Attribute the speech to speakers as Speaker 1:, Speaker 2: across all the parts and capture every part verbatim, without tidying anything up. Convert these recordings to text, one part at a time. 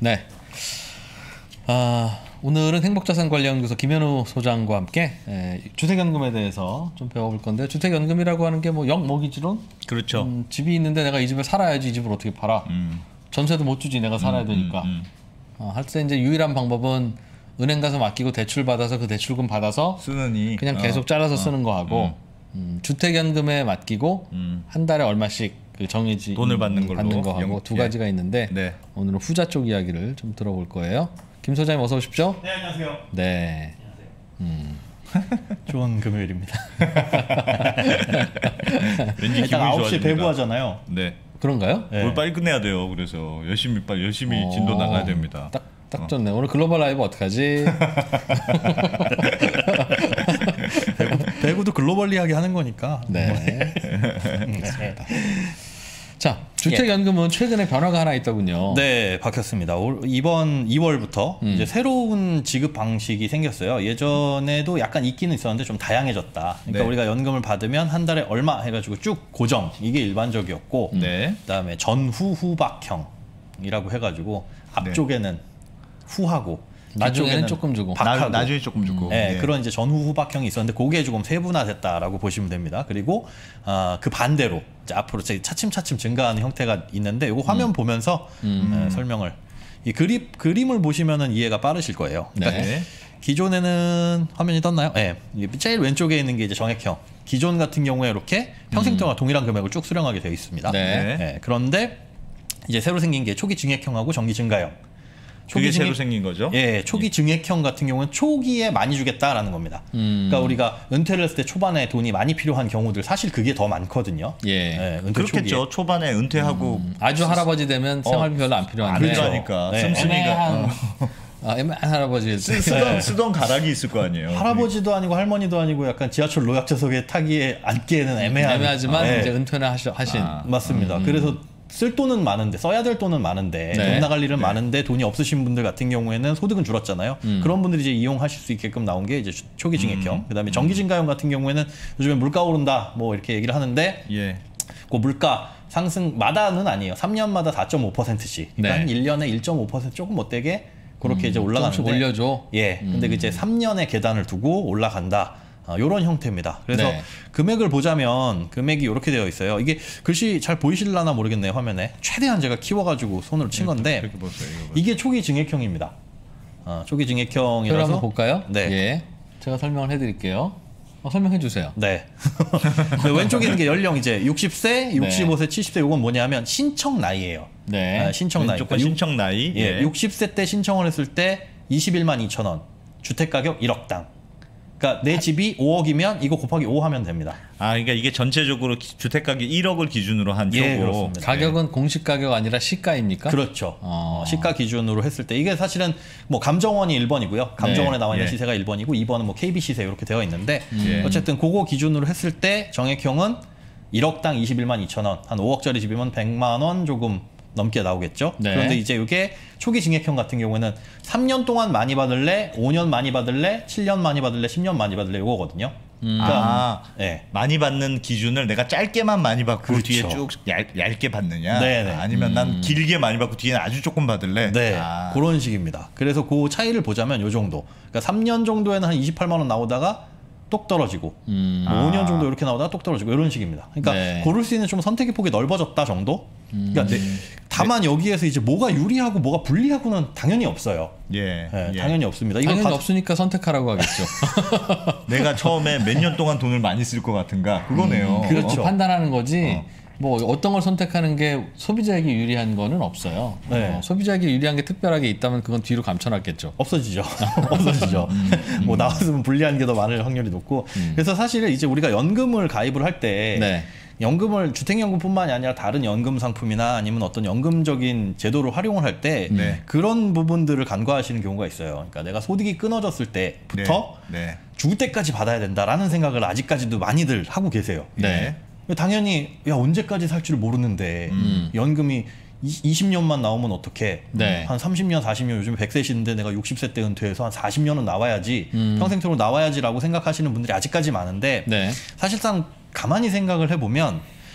Speaker 1: 네. 아, 오늘은 행복자산관리연구소 김현우 소장과 함께 에, 주택연금에 대해서 좀 배워볼 건데, 주택연금이라고 하는 게 뭐 영모기지론?
Speaker 2: 그렇죠.
Speaker 1: 음, 집이 있는데 내가 이 집에 살아야지 이 집을 어떻게 팔아? 음. 전세도 못 주지 내가 살아야
Speaker 2: 음,
Speaker 1: 되니까.
Speaker 2: 음, 음.
Speaker 1: 어, 할 때 이제 유일한 방법은 은행 가서 맡기고 대출 받아서 그 대출금 받아서
Speaker 2: 쓰느니
Speaker 1: 그냥 계속
Speaker 2: 어,
Speaker 1: 잘라서
Speaker 2: 어,
Speaker 1: 쓰는 거 하고
Speaker 2: 음.
Speaker 1: 음, 주택연금에 맡기고
Speaker 2: 음.
Speaker 1: 한 달에 얼마씩 그 정해지
Speaker 2: 돈을 받는 걸로
Speaker 1: 받는 거 하고
Speaker 2: 영,
Speaker 1: 두
Speaker 2: 예.
Speaker 1: 가지가 있는데
Speaker 2: 네.
Speaker 1: 오늘은 후자 쪽 이야기를 좀 들어볼 거예요. 김 소장님 어서 오십시오.
Speaker 3: 네, 안녕하세요.
Speaker 1: 네.
Speaker 3: 안녕하세요. 음. 좋은 금요일입니다.
Speaker 2: 왠지 기분이
Speaker 3: 이따가 아홉 시에
Speaker 2: 좋아집니다.
Speaker 3: 배구하잖아요.
Speaker 2: 네.
Speaker 1: 그런가요?
Speaker 3: 네.
Speaker 2: 오늘 빨리 끝내야 돼요. 그래서 열심히 빨리 열심히
Speaker 1: 어,
Speaker 2: 진도 나가야 됩니다.
Speaker 1: 딱, 딱 좋네. 오늘 글로벌 라이브 어떡하지?
Speaker 3: 배구, 배구도 글로벌리하게 하는 거니까.
Speaker 1: 네. 자, 주택연금은 최근에 변화가 하나 있더군요.
Speaker 3: 네, 바뀌었습니다. 올, 이번 이월부터
Speaker 1: 음.
Speaker 3: 이제 새로운 지급 방식이 생겼어요. 예전에도 약간 있기는 있었는데 좀 다양해졌다. 그러니까
Speaker 2: 네.
Speaker 3: 우리가 연금을 받으면 한 달에 얼마 해가지고 쭉 고정, 이게 일반적이었고,
Speaker 2: 네.
Speaker 3: 그다음에 전후 후박형이라고 해가지고 앞쪽에는 후하고
Speaker 1: 나중에는
Speaker 3: 뒤쪽에는
Speaker 1: 조금 주고.
Speaker 3: 박하고.
Speaker 2: 나, 나중에 조금 주고.
Speaker 3: 네,
Speaker 2: 네.
Speaker 3: 그런 이제 전후 후박형이 있었는데 그게 조금 세분화됐다라고 보시면 됩니다. 그리고 어, 그 반대로 이제 앞으로 차츰차츰 증가하는 형태가 있는데 이거 화면
Speaker 1: 음.
Speaker 3: 보면서
Speaker 1: 음.
Speaker 3: 네, 설명을 이 그림 그림을 보시면은 이해가 빠르실 거예요. 그러니까
Speaker 2: 네.
Speaker 3: 기존에는 화면이 떴나요? 네, 제일 왼쪽에 있는 게 이제 정액형. 기존 같은 경우에 이렇게 평생 동안 동일한 금액을 쭉 수령하게 되어 있습니다.
Speaker 1: 네.
Speaker 3: 네, 그런데 이제 새로 생긴 게 초기 증액형하고 정기 증가형.
Speaker 2: 그게
Speaker 3: 초기
Speaker 2: 새로
Speaker 3: 증액-
Speaker 2: 생긴 거죠?
Speaker 3: 예, 초기 증액형 같은 경우는 초기에 많이 주겠다라는 겁니다.
Speaker 1: 음.
Speaker 3: 그러니까 우리가 은퇴를 했을 때 초반에 돈이 많이 필요한 경우들 사실 그게 더 많거든요.
Speaker 1: 예.
Speaker 3: 은퇴
Speaker 2: 그렇겠죠.
Speaker 3: 초기에.
Speaker 2: 초반에 은퇴하고
Speaker 1: 아주 할아버지 되면 생활비 별로 안
Speaker 2: 안
Speaker 1: 필요한데.
Speaker 2: 필요하니까
Speaker 3: 네.
Speaker 2: 씀씀이가
Speaker 1: 애매한,
Speaker 2: 어.
Speaker 1: 아, 애매한 할아버지일 때.
Speaker 2: 쓰- 쓰던 쓰던 가락이 있을 거 아니에요.
Speaker 3: 할아버지도 아니고 할머니도 아니고 약간 지하철 노약자석에 타기에 앉기에는 애매한.
Speaker 1: 애매하지만
Speaker 3: 네.
Speaker 1: 이제 은퇴는 하시, 하신.
Speaker 2: 아.
Speaker 3: 맞습니다. 그래서 쓸 돈은 많은데 써야 될 돈은 많은데
Speaker 1: 네.
Speaker 3: 돈 나갈 일은 많은데 돈이 없으신 분들 같은 경우에는 소득은 줄었잖아요.
Speaker 1: 음.
Speaker 3: 그런 분들이 이제 이용하실 수 있게끔 나온 게 이제 초기 증액형. 그다음에 정기 증가형 같은 경우에는 요즘에 물가 오른다 뭐 이렇게 얘기를 하는데
Speaker 2: 예.
Speaker 3: 그 물가 상승마다는 아니에요. 삼 년마다 사 점 오 퍼센트씩. 그러니까
Speaker 1: 네.
Speaker 3: 한 일 년에 일 점 오 퍼센트 조금 못되게 그렇게 이제 올라가는데.
Speaker 1: 조금씩 올려줘.
Speaker 3: 예. 근데 그 이제 삼 년의 계단을 두고 올라간다. 아, 요런 형태입니다. 그래서
Speaker 1: 네.
Speaker 3: 금액을 보자면 금액이 이렇게 되어 있어요. 이게 글씨 잘 보이실라나 모르겠네요. 화면에. 최대한 제가 키워가지고 손으로 친 건데
Speaker 2: 이렇게 보세요. 이거 보세요.
Speaker 3: 이게 초기 증액형입니다. 어, 초기
Speaker 1: 표를
Speaker 3: 증액형이라서
Speaker 1: 한번 볼까요?
Speaker 3: 네.
Speaker 1: 예. 제가 설명을 해드릴게요. 어, 설명해 주세요.
Speaker 3: 네. 그 왼쪽에 있는 게 연령 이제 육십 세, 육십오 세, 칠십 세 이건 뭐냐면 신청 나이예요.
Speaker 1: 네.
Speaker 3: 아, 신청 나이.
Speaker 2: 왼쪽과
Speaker 3: 그러니까
Speaker 2: 신청 나이.
Speaker 3: 예, 육십 세 때 신청을 했을 때 이십일만 이천 원. 주택 가격 일억당. 그러니까 내 집이 오억이면 이거 곱하기 오 하면 됩니다.
Speaker 2: 아, 그러니까 이게 전체적으로 기- 주택 가격 일억을 기준으로 한
Speaker 3: 예,
Speaker 2: 표고.
Speaker 3: 그렇습니다.
Speaker 1: 가격은 공시 가격 아니라 시가입니까?
Speaker 3: 그렇죠.
Speaker 1: 어.
Speaker 3: 어, 시가 기준으로 했을 때 이게 사실은 뭐 감정원이 일 번이고요. 감정원에
Speaker 2: 네,
Speaker 3: 나와 있는
Speaker 2: 예.
Speaker 3: 시세가 일 번이고 이 번은 뭐 케이비 시세 이렇게 되어 있는데
Speaker 2: 예.
Speaker 3: 어쨌든 그거 기준으로 했을 때 정액형은 일억당 이십일만 이천 원, 한 오억짜리 집이면 백만 원 조금 넘게 나오겠죠.
Speaker 1: 네.
Speaker 3: 그런데 이제 이게 초기 증액형 같은 경우에는 삼 년 동안 많이 받을래, 오 년 많이 받을래, 칠 년 많이 받을래, 십 년 많이 받을래 이거거든요.
Speaker 2: 아,
Speaker 3: 예.
Speaker 2: 많이 받는 기준을 내가 짧게만 많이 받고
Speaker 3: 그렇죠.
Speaker 2: 뒤에 쭉 얇, 얇게 받느냐?
Speaker 3: 네네.
Speaker 2: 아니면 난 길게 많이 받고 뒤에는 아주 조금 받을래?
Speaker 3: 네,
Speaker 2: 아,
Speaker 3: 그런 식입니다. 그래서 그 차이를 보자면 요 정도. 그러니까 삼 년 정도에는 한 이십팔만 원 나오다가 똑 떨어지고
Speaker 1: 음.
Speaker 3: 뭐 오 년
Speaker 2: 아.
Speaker 3: 정도 이렇게 나오다가 똑 떨어지고 이런 식입니다. 그러니까
Speaker 1: 네.
Speaker 3: 고를 수 있는 좀 선택의 폭이 넓어졌다 정도. 그러니까 네, 다만 여기에서 이제 뭐가 유리하고 뭐가 불리하고는 당연히 없어요.
Speaker 2: 예,
Speaker 3: 네,
Speaker 2: 예.
Speaker 3: 당연히 없습니다. 이거
Speaker 1: 당연히
Speaker 3: 다-
Speaker 1: 없으니까 선택하라고 하겠죠.
Speaker 2: 내가 처음에 몇 년 동안 돈을 많이 쓸 것 같은가? 그거네요.
Speaker 3: 그렇죠.
Speaker 1: 어, 판단하는 거지.
Speaker 2: 어.
Speaker 1: 뭐 어떤 걸 선택하는 게 소비자에게 유리한 거는 없어요.
Speaker 3: 네.
Speaker 1: 어, 소비자에게 유리한 게 특별하게 있다면 그건 뒤로 감춰놨겠죠.
Speaker 3: 없어지죠. 없어지죠. 뭐 나왔으면 불리한 게 더 많을 확률이 높고. 그래서 사실은 이제 우리가 연금을 가입을 할 때
Speaker 1: 네.
Speaker 3: 연금을 주택연금뿐만이 아니라 다른 연금 상품이나 아니면 어떤 연금적인 제도를 활용을 할 때
Speaker 2: 네.
Speaker 3: 그런 부분들을 간과하시는 경우가 있어요. 그러니까 내가 소득이 끊어졌을 때부터
Speaker 2: 네.
Speaker 3: 죽을 때까지 받아야 된다라는 생각을 아직까지도 많이들 하고 계세요.
Speaker 1: 네.
Speaker 3: 당연히 야 언제까지 살 줄 모르는데 연금이 이십 년만 나오면 어떡해.
Speaker 1: 네.
Speaker 3: 한 삼십 년, 사십 년 요즘 백 세신데 내가 육십 세 때 은퇴해서 한 사십 년은 나와야지. 평생토록 나와야지라고 생각하시는 분들이 아직까지 많은데
Speaker 1: 네.
Speaker 3: 사실상 가만히 생각을 해보면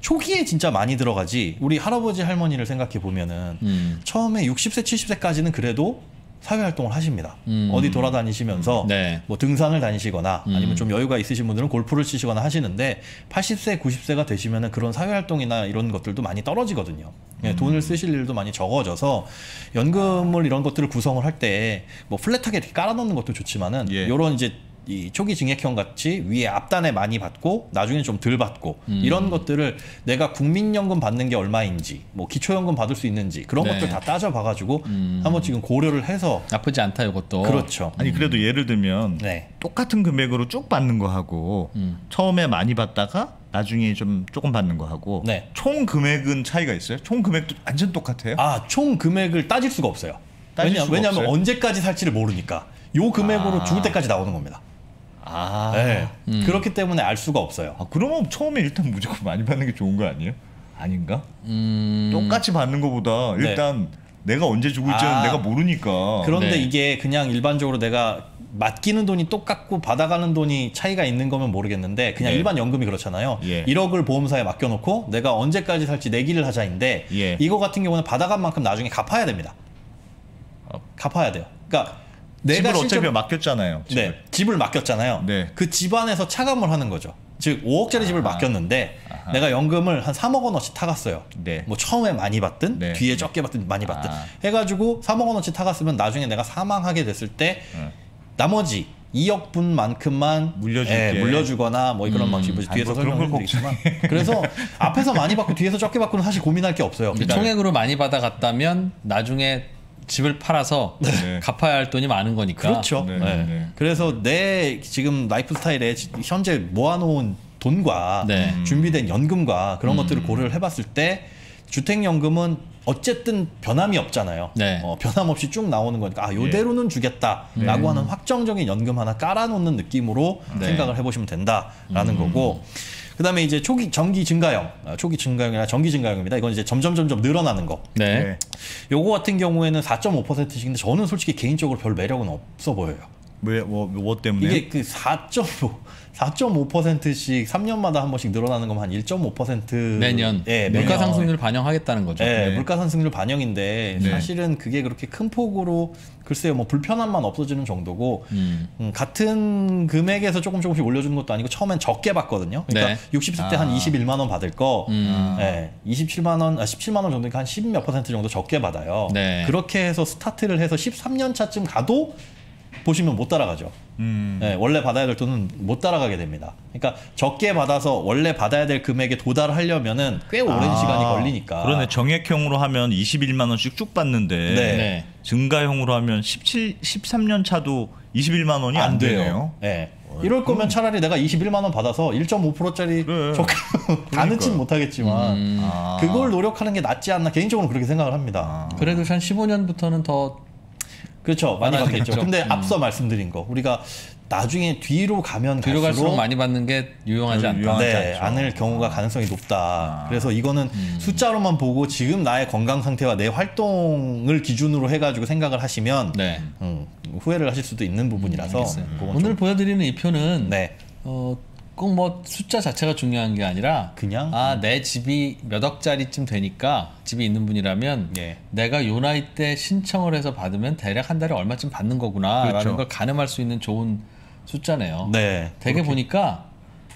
Speaker 3: 초기에 진짜 많이 들어가지. 우리 할아버지 할머니를 생각해 보면은
Speaker 1: 음.
Speaker 3: 처음에 육십 세 칠십 세까지는 그래도 사회활동을 하십니다.
Speaker 1: 음.
Speaker 3: 어디 돌아다니시면서
Speaker 1: 네.
Speaker 3: 뭐 등산을 다니시거나
Speaker 1: 음.
Speaker 3: 아니면 좀 여유가 있으신 분들은 골프를 치시거나 하시는데 팔십 세 구십 세가 되시면은 그런 사회활동이나 이런 것들도 많이 떨어지거든요. 예,
Speaker 1: 음.
Speaker 3: 돈을 쓰실 일도 많이 적어져서 연금을 이런 것들을 구성을 할 때 뭐 플랫하게 이렇게 깔아놓는 것도 좋지만은
Speaker 2: 예.
Speaker 3: 이런 이제 이 초기 증액형 같이 위에 앞단에 많이 받고 나중에 좀 덜 받고
Speaker 1: 음.
Speaker 3: 이런 것들을 내가 국민연금 받는 게 얼마인지 뭐 기초연금 받을 수 있는지 그런
Speaker 1: 네.
Speaker 3: 것들 다 따져봐가지고
Speaker 1: 음.
Speaker 3: 한번 지금 고려를 해서
Speaker 1: 나쁘지 않다 이것도.
Speaker 3: 그렇죠.
Speaker 2: 아니 그래도 예를 들면
Speaker 3: 네.
Speaker 2: 똑같은 금액으로 쭉 받는 거 하고
Speaker 1: 음.
Speaker 2: 처음에 많이 받다가 나중에 좀 조금 받는 거 하고
Speaker 3: 네.
Speaker 2: 총 금액은 차이가 있어요? 총 금액도 완전 똑같아요?
Speaker 3: 아, 총 금액을 따질 수가 없어요.
Speaker 2: 따질
Speaker 3: 왜냐,
Speaker 2: 수가
Speaker 3: 왜냐하면
Speaker 2: 없어요?
Speaker 3: 언제까지 살지를 모르니까 요 금액으로
Speaker 2: 아.
Speaker 3: 죽을 때까지 나오는 겁니다.
Speaker 2: 아,
Speaker 3: 네.
Speaker 1: 음.
Speaker 3: 그렇기 때문에 알 수가 없어요.
Speaker 2: 아, 그러면 처음에 일단 무조건 많이 받는 게 좋은 거 아니에요? 아닌가?
Speaker 1: 음.
Speaker 2: 똑같이 받는 것보다
Speaker 3: 네.
Speaker 2: 일단 내가 언제 죽을지는
Speaker 3: 아.
Speaker 2: 내가 모르니까.
Speaker 3: 그런데
Speaker 1: 네.
Speaker 3: 이게 그냥 일반적으로 내가 맡기는 돈이 똑같고 받아가는 돈이 차이가 있는 거면 모르겠는데 그냥
Speaker 2: 네.
Speaker 3: 일반 연금이 그렇잖아요.
Speaker 2: 예.
Speaker 3: 일억을 보험사에 맡겨놓고 내가 언제까지 살지 내기를 하자인데
Speaker 2: 예.
Speaker 3: 이거 같은 경우는 받아간 만큼 나중에 갚아야 됩니다.
Speaker 2: 어.
Speaker 3: 갚아야 돼요. 그러니까
Speaker 2: 집을
Speaker 3: 내가
Speaker 2: 어차피
Speaker 3: 실제로
Speaker 2: 맡겼잖아요. 집을.
Speaker 3: 네, 집을 맡겼잖아요.
Speaker 2: 네.
Speaker 3: 그 집안에서 차감을 하는 거죠. 즉 오억짜리 집을 맡겼는데
Speaker 2: 아하.
Speaker 3: 내가 연금을 한 삼억 원어치 타갔어요.
Speaker 2: 네.
Speaker 3: 뭐 처음에 많이 받든
Speaker 2: 네.
Speaker 3: 뒤에 적게 받든 많이 받든
Speaker 2: 아.
Speaker 3: 해가지고 삼억 원어치 타갔으면 나중에 내가 사망하게 됐을 때
Speaker 2: 응.
Speaker 3: 나머지 이억 분만큼만
Speaker 2: 물려줄게.
Speaker 3: 예, 물려주거나 뭐 그런
Speaker 1: 음.
Speaker 3: 방식으로
Speaker 2: 아니,
Speaker 3: 뒤에서
Speaker 2: 뭐 그런 걸
Speaker 3: 설명드리겠지만 그래서 앞에서 많이 받고 뒤에서 적게 받고는 사실 고민할 게 없어요.
Speaker 1: 근데
Speaker 3: 그러니까
Speaker 1: 총액으로 많이 받아갔다면 나중에 집을 팔아서
Speaker 2: 네.
Speaker 1: 갚아야 할 돈이 많은 거니까.
Speaker 3: 그렇죠.
Speaker 2: 네,
Speaker 3: 네.
Speaker 2: 네.
Speaker 3: 그래서 내 지금 라이프 스타일에 지- 현재 모아놓은 돈과
Speaker 1: 네.
Speaker 3: 준비된 연금과 그런 것들을 고려를 해봤을 때 주택연금은 어쨌든 변함이 없잖아요.
Speaker 1: 네.
Speaker 3: 어, 변함없이 쭉 나오는 거니까 아
Speaker 2: 예.
Speaker 3: 요대로는 주겠다라고 하는 확정적인 연금 하나 깔아놓는 느낌으로
Speaker 1: 네.
Speaker 3: 생각을 해보시면 된다라는 거고 그다음에 이제 초기 정기 증가형, 아, 초기 증가형이나 정기 증가형입니다. 이건 이제 점점 점점 늘어나는 거.
Speaker 1: 네.
Speaker 2: 네.
Speaker 3: 요거 같은 경우에는 사 점 오 퍼센트씩인데 저는 솔직히 개인적으로 별 매력은 없어 보여요.
Speaker 2: 왜, 뭐, 뭐 때문에?
Speaker 3: 이게 그 사 점 오 사 점 오 퍼센트씩 삼 년마다 한 번씩 늘어나는 거면 한 일 점 오 퍼센트
Speaker 1: 매년
Speaker 3: 예,
Speaker 1: 물가
Speaker 3: 매년.
Speaker 1: 상승률 반영하겠다는 거죠.
Speaker 3: 예,
Speaker 2: 네.
Speaker 3: 물가 상승률 반영인데
Speaker 2: 네.
Speaker 3: 사실은 그게 그렇게 큰 폭으로 글쎄요 뭐 불편함만 없어지는 정도고
Speaker 1: 음.
Speaker 3: 음, 같은 금액에서 조금 조금씩 올려주는 것도 아니고 처음엔 적게 받거든요. 그러니까
Speaker 1: 네.
Speaker 3: 육십 세 때 한
Speaker 2: 아.
Speaker 3: 이십일만 원 받을 거
Speaker 1: 음.
Speaker 3: 예, 이십칠만 원, 아, 십칠만 원 정도니까 한 십 몇 퍼센트 정도 적게 받아요.
Speaker 1: 네.
Speaker 3: 그렇게 해서 스타트를 해서 십삼 년 차쯤 가도 보시면 못 따라가죠.
Speaker 2: 음.
Speaker 3: 네, 원래 받아야 될 돈은 못 따라가게 됩니다. 그러니까 적게 받아서 원래 받아야 될 금액에 도달하려면은 꽤 오랜
Speaker 2: 아,
Speaker 3: 시간이 걸리니까.
Speaker 2: 그러네. 정액형으로 하면 이십일만 원씩 쭉 받는데
Speaker 3: 네.
Speaker 1: 네.
Speaker 2: 증가형으로 하면 십칠, 십삼 년 차도 이십일만 원이 안,
Speaker 3: 안 돼요.
Speaker 2: 되네요.
Speaker 3: 네. 이럴 거면 차라리 내가 이십일만 원 받아서 일 점 오 퍼센트짜리
Speaker 2: 그래.
Speaker 3: 적게 다 넣지는 못하겠지만
Speaker 1: 음.
Speaker 2: 아.
Speaker 3: 그걸 노력하는 게 낫지 않나 개인적으로 그렇게 생각을 합니다.
Speaker 2: 아.
Speaker 1: 그래도 한 십오 년부터는 더
Speaker 3: 그렇죠. 많이
Speaker 1: 많아지겠죠.
Speaker 3: 받겠죠. 근데
Speaker 1: 음.
Speaker 3: 앞서 말씀드린 거 우리가 나중에 뒤로 가면
Speaker 1: 뒤로 갈수록
Speaker 3: 갈수록
Speaker 1: 많이 받는 게 유용하지 않다.
Speaker 2: 유용하지
Speaker 3: 네,
Speaker 2: 않죠.
Speaker 3: 않을 경우가 가능성이 높다.
Speaker 2: 아.
Speaker 3: 그래서 이거는
Speaker 1: 음.
Speaker 3: 숫자로만 보고 지금 나의 건강 상태와 내 활동을 기준으로 해가지고 생각을 하시면
Speaker 1: 네.
Speaker 3: 음, 후회를 하실 수도 있는 부분이라서
Speaker 1: 알겠어요.
Speaker 3: 그건
Speaker 1: 오늘
Speaker 3: 좀-
Speaker 1: 보여드리는 이 표는
Speaker 3: 네,
Speaker 1: 어, 꼭 뭐 숫자 자체가 중요한 게 아니라
Speaker 3: 그냥
Speaker 1: 아 내 집이 몇 억짜리쯤 되니까 집이 있는 분이라면
Speaker 3: 예.
Speaker 1: 내가 요 나이 때 신청을 해서 받으면 대략 한 달에 얼마쯤 받는 거구나라는
Speaker 2: 그렇죠.
Speaker 1: 걸 가늠할 수 있는 좋은 숫자네요.
Speaker 3: 네,
Speaker 1: 되게 보니까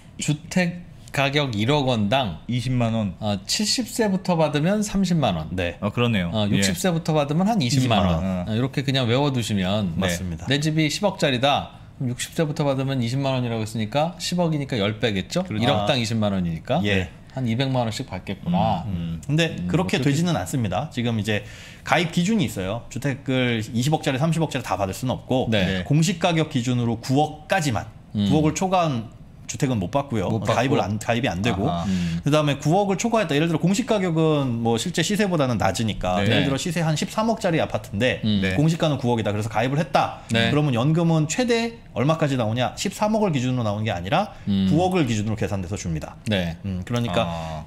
Speaker 1: 주택 가격 일억 원당
Speaker 2: 이십만 원.
Speaker 1: 어, 칠십 세부터 받으면 삼십만 원,
Speaker 3: 네,
Speaker 2: 어, 그러네요.
Speaker 1: 어,
Speaker 2: 예.
Speaker 1: 육십 세부터 받으면 한 이십만 원.
Speaker 2: 이십만 원.
Speaker 1: 어, 이렇게 그냥 외워두시면
Speaker 2: 네.
Speaker 3: 맞습니다.
Speaker 1: 내 집이 십억짜리다. 그럼 육십 세부터 받으면 이십만 원이라고 했으니까 십억이니까 십 배겠죠? 일억당 이십만 원이니까
Speaker 3: 예.
Speaker 1: 한 이백만 원씩 받겠구나.
Speaker 3: 음, 근데 그렇게 되지는 않습니다. 지금 이제 가입 기준이 있어요. 주택을 이십억짜리, 삼십억짜리 다 받을 수는 없고
Speaker 1: 네.
Speaker 2: 네.
Speaker 3: 공시 가격 기준으로 구억까지만
Speaker 1: 음.
Speaker 3: 구억을 초과한 주택은 못 받고요.
Speaker 1: 못 받고.
Speaker 3: 가입을 안, 가입이 안 되고
Speaker 2: 아하.
Speaker 1: 음.
Speaker 3: 그다음에 구억을 초과했다. 예를 들어 공시 가격은 뭐 실제 시세보다는 낮으니까
Speaker 2: 네.
Speaker 3: 예를 들어 시세 한 십삼억짜리 아파트인데
Speaker 1: 음.
Speaker 2: 네.
Speaker 3: 공시가는 구억이다. 그래서 가입을 했다.
Speaker 1: 네.
Speaker 3: 그러면 연금은 최대 얼마까지 나오냐? 십삼억을 기준으로 나오는 게 아니라
Speaker 1: 음.
Speaker 3: 구억을 기준으로 계산돼서 줍니다.
Speaker 1: 네.
Speaker 3: 음, 그러니까
Speaker 2: 아.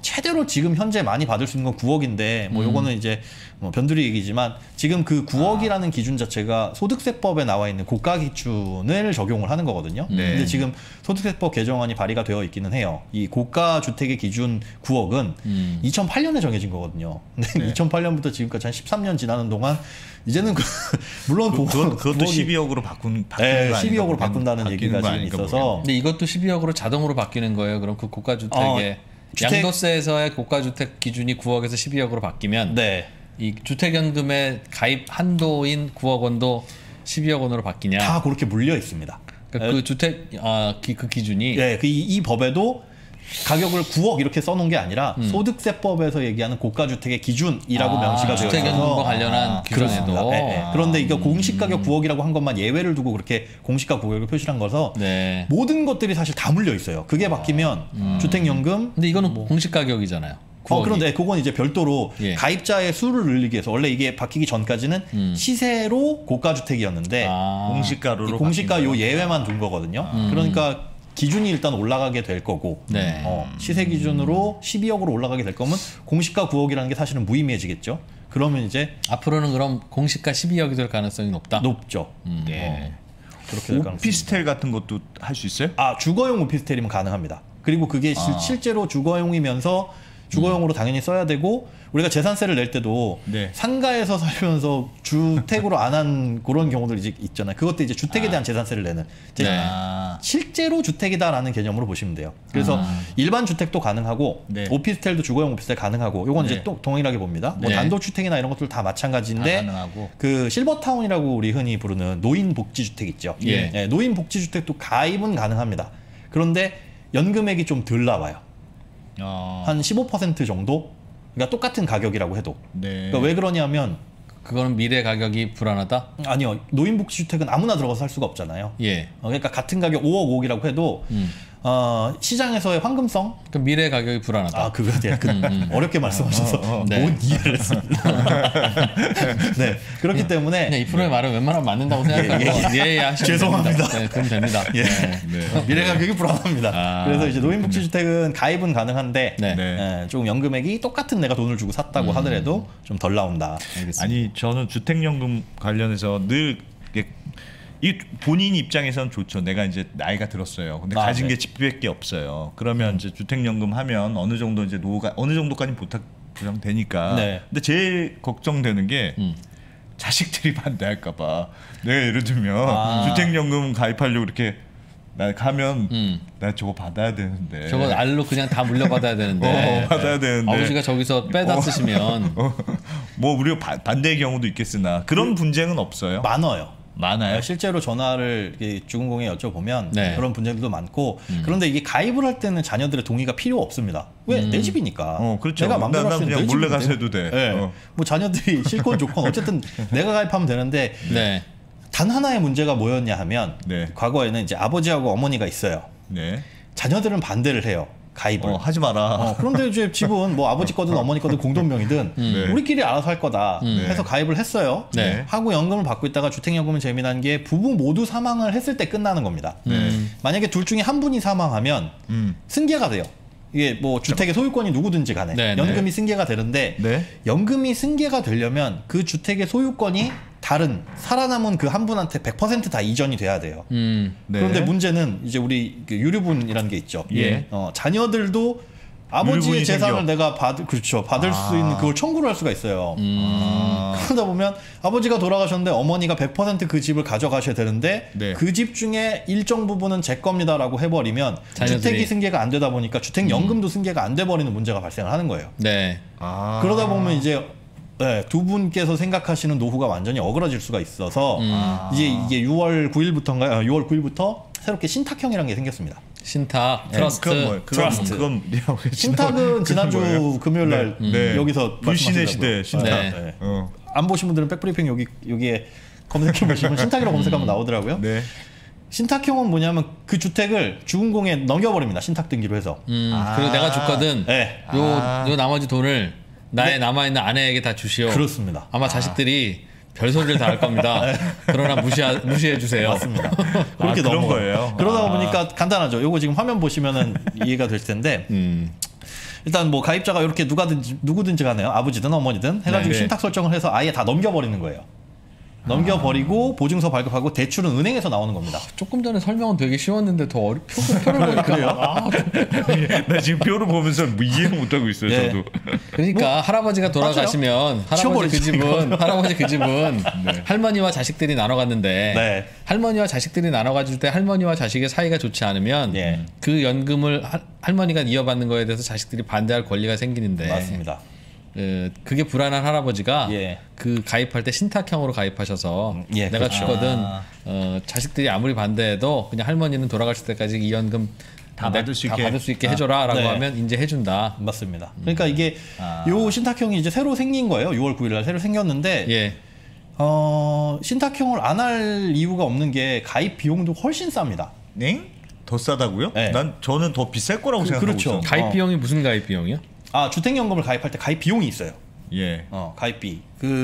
Speaker 3: 최대로 지금 현재 많이 받을 수 있는 건 구억인데 뭐 요거는 이제 뭐 변두리 얘기지만 지금 그 구억이라는 기준 자체가 소득세법에 나와 있는 고가 기준을 적용을 하는 거거든요.
Speaker 2: 네.
Speaker 3: 근데 지금 소득세법 개정안이 발의가 되어 있기는 해요. 이 고가 주택의 기준 구억은
Speaker 1: 음.
Speaker 3: 이천팔 년에 정해진 거거든요. 근데 이천팔 년부터 지금까지 한 십삼 년 지나는 동안 이제는 그 물론
Speaker 2: 그, 그것, 그것도
Speaker 3: 구억이
Speaker 2: 십이억으로 바꾼 바꾸는
Speaker 3: 네,
Speaker 2: 거 아닌가
Speaker 3: 십이억으로
Speaker 2: 모르겠-
Speaker 3: 바꾼다는
Speaker 2: 바뀌는
Speaker 3: 얘기가
Speaker 2: 거
Speaker 3: 지금
Speaker 2: 아닌가
Speaker 3: 있어서
Speaker 2: 모르겠네.
Speaker 1: 근데 이것도 십이억으로 자동으로 바뀌는 거예요. 그럼 그 고가 주택의
Speaker 3: 어, 주택-
Speaker 1: 양도세에서의 고가 주택 기준이 구억에서 십이억으로 바뀌면
Speaker 3: 네.
Speaker 1: 이 주택연금의 가입 한도인 구억 원도 십이억 원으로 바뀌냐?
Speaker 3: 다 그렇게 물려 있습니다.
Speaker 1: 그러니까 그 주택 아, 기, 그 기준이
Speaker 3: 예, 그 이, 이 법에도 가격을 구억 이렇게 써놓은 게 아니라 소득세법에서 얘기하는 고가주택의 기준이라고
Speaker 1: 아,
Speaker 3: 명시가 되어
Speaker 1: 주택연금과
Speaker 3: 있어서
Speaker 1: 관련한
Speaker 2: 아,
Speaker 1: 규정에도
Speaker 3: 그렇습니다. 예, 예. 그런데 이게 공시가격 구억이라고 한 것만 예외를 두고 그렇게 공시가 구억을 표시한 거서
Speaker 1: 네.
Speaker 3: 모든 것들이 사실 다 물려 있어요. 그게 바뀌면 주택연금
Speaker 1: 근데 이거는 공시 가격이잖아요.
Speaker 3: 어,
Speaker 1: 구억이.
Speaker 3: 그런데 그건 이제 별도로
Speaker 1: 예.
Speaker 3: 가입자의 수를 늘리기 위해서 원래 이게 바뀌기 전까지는 시세로 고가주택이었는데
Speaker 1: 아,
Speaker 2: 공시가로
Speaker 3: 이 공시가 요 예외만 둔 거거든요. 그러니까 기준이 일단 올라가게 될 거고
Speaker 1: 네.
Speaker 3: 어, 시세 기준으로 십이억으로 올라가게 될 거면 공시가 구억이라는 게 사실은 무의미해지겠죠. 그러면 이제
Speaker 1: 앞으로는 그럼 공시가 십이억이 될 가능성이 높다.
Speaker 3: 높죠.
Speaker 2: 네.
Speaker 3: 그렇게 될 가능성이
Speaker 2: 오피스텔 같은 것도 할 수 있어요?
Speaker 3: 아 주거용 오피스텔이면 가능합니다. 그리고 그게 실-
Speaker 2: 아.
Speaker 3: 실제로 주거용이면서 주거용으로 당연히 써야 되고 우리가 재산세를 낼 때도
Speaker 2: 네.
Speaker 3: 상가에서 살면서 주택으로 안 한 그런 경우들 이제 있잖아요. 그것도 이제 주택에 대한 재산세를 내는 이제
Speaker 1: 네.
Speaker 2: 아,
Speaker 3: 실제로 주택이다라는 개념으로 보시면 돼요. 그래서
Speaker 1: 아.
Speaker 3: 일반 주택도 가능하고
Speaker 2: 네.
Speaker 3: 오피스텔도 주거용 오피스텔 가능하고 요건
Speaker 2: 네.
Speaker 3: 이제 또 동일하게 봅니다. 뭐
Speaker 1: 네.
Speaker 3: 단독주택이나 이런 것들 다 마찬가지인데
Speaker 2: 다 가능하고.
Speaker 3: 그 실버타운이라고 우리 흔히 부르는 노인복지주택 있죠.
Speaker 1: 예.
Speaker 3: 예, 노인복지주택도 가입은 가능합니다. 그런데 연금액이 좀 덜 나와요.
Speaker 2: 어,
Speaker 3: 한 십오 퍼센트 정도? 그러니까 똑같은 가격이라고 해도.
Speaker 2: 네.
Speaker 3: 그러니까 왜 그러냐면
Speaker 1: 그거는 미래 가격이 불안하다.
Speaker 3: 아니요. 노인복지주택은 아무나 들어가서 살 수가 없잖아요.
Speaker 1: 예.
Speaker 3: 어, 그러니까 같은 가격 오억 오억이라고 해도
Speaker 1: 음.
Speaker 3: 어, 시장에서의 황금성
Speaker 1: 그 미래 가격이 불안하다.
Speaker 3: 아, 그거 네, 그, 어렵게 말씀하셔서
Speaker 2: 어, 어,
Speaker 1: 네.
Speaker 3: 못 이해를 했습니다. 네, 그렇기 때문에
Speaker 1: 그냥 이 프로의 말은 웬만하면 맞는다고 생각하고 예, 예, 하시면
Speaker 3: 죄송합니다.
Speaker 1: 됩니다. 네, 그럼 됩니다.
Speaker 3: 예.
Speaker 2: 네.
Speaker 3: 미래 가격이 불안합니다.
Speaker 1: 아,
Speaker 3: 그래서 이제 노인복지주택은 가입은 가능한데
Speaker 1: 네.
Speaker 2: 네.
Speaker 3: 예, 조금 연금액이 똑같은 내가 돈을 주고 샀다고 하더라도 좀 덜 나온다.
Speaker 1: 알겠습니다.
Speaker 2: 아니 저는 주택연금 관련해서 늘 이게 이 본인 입장에선 좋죠. 내가 이제 나이가 들었어요. 근데
Speaker 3: 아,
Speaker 2: 가진
Speaker 3: 네.
Speaker 2: 게 집밖에 없어요. 그러면 이제 주택연금 하면 어느 정도 이제 노후가 어느 정도까지 보탁 보장 되니까.
Speaker 3: 네.
Speaker 2: 근데 제일 걱정되는 게
Speaker 1: 음.
Speaker 2: 자식들이 반대할까봐. 내가 예를 들면
Speaker 3: 아.
Speaker 2: 주택연금 가입하려고 이렇게 나 가면
Speaker 1: 음.
Speaker 2: 나 저거 받아야 되는데.
Speaker 1: 저거 알로 그냥 다 물려받아야 되는데
Speaker 2: 어, 받아야 되는데.
Speaker 1: 아버지가 저기서 빼다 쓰시면
Speaker 2: 어, 뭐 우리가 바- 반대의 경우도 있겠으나 그런 분쟁은 없어요.
Speaker 3: 많아요.
Speaker 2: 많아요.
Speaker 3: 실제로 전화를 이렇게 주공공에 여쭤보면
Speaker 1: 네.
Speaker 3: 그런 분쟁들도 많고 그런데 이게 가입을 할 때는 자녀들의 동의가 필요 없습니다. 왜? 내 집이니까.
Speaker 2: 어, 그렇죠.
Speaker 3: 내가 마음대로
Speaker 2: 난-
Speaker 3: 할
Speaker 2: 난
Speaker 3: 수 있는
Speaker 2: 그냥
Speaker 3: 내
Speaker 2: 몰래
Speaker 3: 집인데.
Speaker 2: 가서 해도 돼.
Speaker 3: 네.
Speaker 2: 어.
Speaker 3: 뭐 자녀들이 싫건 좋건 어쨌든 내가 가입하면 되는데
Speaker 1: 네.
Speaker 3: 단 하나의 문제가 뭐였냐 하면
Speaker 2: 네.
Speaker 3: 과거에는 이제 아버지하고 어머니가 있어요.
Speaker 2: 네.
Speaker 3: 자녀들은 반대를 해요. 가입을.
Speaker 2: 어, 하지 마라.
Speaker 3: 어, 그런데 이제 집은 뭐 아버지 거든 어머니 거든 공동명의든
Speaker 2: 네.
Speaker 3: 우리끼리 알아서 할 거다
Speaker 2: 네.
Speaker 3: 해서 가입을 했어요.
Speaker 1: 네.
Speaker 3: 하고 연금을 받고 있다가 주택연금은 재미난 게 부부 모두 사망을 했을 때 끝나는 겁니다.
Speaker 1: 음.
Speaker 3: 만약에 둘 중에 한 분이 사망하면
Speaker 2: 음.
Speaker 3: 승계가 돼요. 이게 뭐 주택의 소유권이 누구든지 간에
Speaker 1: 네, 네.
Speaker 3: 연금이 승계가 되는데
Speaker 2: 네.
Speaker 3: 연금이 승계가 되려면 그 주택의 소유권이 다른 살아남은 그 한 분한테 백 퍼센트 다 이전이 돼야 돼요.
Speaker 1: 음.
Speaker 2: 네.
Speaker 3: 그런데 문제는 이제 우리 그 유류분이라는 게 있죠.
Speaker 2: 예.
Speaker 3: 어, 자녀들도 아버지의
Speaker 2: 유류분이
Speaker 3: 재산을
Speaker 2: 생겨.
Speaker 3: 내가 받 그렇죠 받을
Speaker 2: 아.
Speaker 3: 수 있는 그걸 청구를 할 수가 있어요.
Speaker 2: 아.
Speaker 3: 그러다 보면 아버지가 돌아가셨는데 어머니가 백 퍼센트 그 집을 가져가셔야 되는데
Speaker 2: 네.
Speaker 3: 그 집 중에 일정 부분은 제 겁니다라고 해버리면
Speaker 1: 자녀들이.
Speaker 3: 주택이 승계가 안 되다 보니까 주택연금도 승계가 안 돼 버리는 문제가 발생을 하는 거예요.
Speaker 1: 네.
Speaker 2: 아.
Speaker 3: 그러다 보면 이제 네, 두 분께서 생각하시는 노후가 완전히 어그러질 수가 있어서
Speaker 2: 아.
Speaker 3: 이제 이게 유월 구일부터인가요? 아, 유월 구일부터 새롭게 신탁형이라는 게 생겼습니다.
Speaker 1: 신탁,
Speaker 2: 네,
Speaker 1: 트러스트.
Speaker 2: 그건 뭐예요? 그건,
Speaker 3: 트러스트.
Speaker 2: 그건 뭐예요?
Speaker 3: 신탁은 지난주
Speaker 2: 뭐예요?
Speaker 3: 금요일 날
Speaker 2: 네. 네.
Speaker 3: 여기서
Speaker 2: 불신의 시대
Speaker 3: 말씀하시더라고요.
Speaker 2: 신탁.
Speaker 1: 네.
Speaker 3: 네.
Speaker 2: 어.
Speaker 3: 안 보신 분들은 백브리핑 여기 여기에 검색해 보시면 신탁이라고 검색하면 나오더라고요.
Speaker 2: 네.
Speaker 3: 신탁형은 뭐냐면 그 주택을 주공공에 넘겨버립니다. 신탁 등기로 해서.
Speaker 1: 음,
Speaker 2: 아.
Speaker 1: 그리고 내가 줬거든.
Speaker 3: 네,
Speaker 1: 요,
Speaker 2: 아.
Speaker 1: 요 나머지 돈을 나의 남아있는 아내에게 다 주시오.
Speaker 3: 그렇습니다.
Speaker 1: 아마 자식들이 별소리를 다 할 겁니다. 그러나 무시하, 무시해 주세요.
Speaker 3: 맞습니다. 그렇게
Speaker 2: 아, 그런
Speaker 3: 넘어가요.
Speaker 2: 거예요?
Speaker 3: 그러다
Speaker 2: 아.
Speaker 3: 보니까 간단하죠. 요거 지금 화면 보시면은 이해가 될 텐데
Speaker 1: 음.
Speaker 3: 일단 뭐 가입자가 이렇게 누가든지 누구든지 간에요. 아버지든 어머니든 해가지고
Speaker 1: 네.
Speaker 3: 신탁 설정을 해서 아예 다 넘겨버리는 거예요. 넘겨버리고 보증서 발급하고 대출은 은행에서 나오는 겁니다.
Speaker 1: 조금 전에 설명은 되게 쉬웠는데 더 어려 표를 표를 보니까 그래요? 아,
Speaker 2: 나 지금 표를 보면서 뭐 이해를 못하고 있어요.
Speaker 3: 네.
Speaker 2: 저도.
Speaker 1: 그러니까 할아버지가 돌아가시면 할아버지 그
Speaker 3: 치워버리죠,
Speaker 1: 집은 할아버지 그 집은 할머니와 자식들이 나눠 갔는데
Speaker 3: 네.
Speaker 1: 할머니와 자식들이 나눠 가질 때 할머니와 자식의 사이가 좋지 않으면
Speaker 3: 예.
Speaker 1: 그 연금을 할- 할머니가 이어받는 거에 대해서 자식들이 반대할 권리가 생기는데
Speaker 3: 맞습니다.
Speaker 1: 그, 그게 불안한 할아버지가
Speaker 3: 예.
Speaker 1: 그 가입할 때 신탁형으로 가입하셔서
Speaker 3: 예,
Speaker 1: 내가
Speaker 3: 그렇죠.
Speaker 1: 죽거든
Speaker 2: 아.
Speaker 1: 어, 자식들이 아무리 반대해도 그냥 할머니는 돌아가실 때까지 이 연금
Speaker 2: 다
Speaker 1: 내-
Speaker 2: 받을 수
Speaker 1: 다
Speaker 2: 있게.
Speaker 1: 받을 수 있게 해줘라라고
Speaker 3: 네.
Speaker 1: 하면 이제 해준다.
Speaker 3: 맞습니다. 그러니까 이게
Speaker 2: 아.
Speaker 3: 요 신탁형이 이제 새로 생긴 거예요. 유월 구일 날 새로 생겼는데
Speaker 1: 예.
Speaker 3: 어, 신탁형을 안 할 이유가 없는 게 가입 비용도 훨씬 쌉니다.
Speaker 2: 네? 더 싸다고요?
Speaker 3: 네.
Speaker 2: 난 저는 더 비쌀 거라고
Speaker 3: 그-
Speaker 2: 생각하고
Speaker 3: 그렇죠.
Speaker 2: 있었는데.
Speaker 1: 가입
Speaker 3: 어.
Speaker 1: 비용이 무슨 가입 비용이요?
Speaker 3: 아, 주택연금을 가입할 때 가입 비용이 있어요.
Speaker 2: 예.
Speaker 3: 어, 가입비.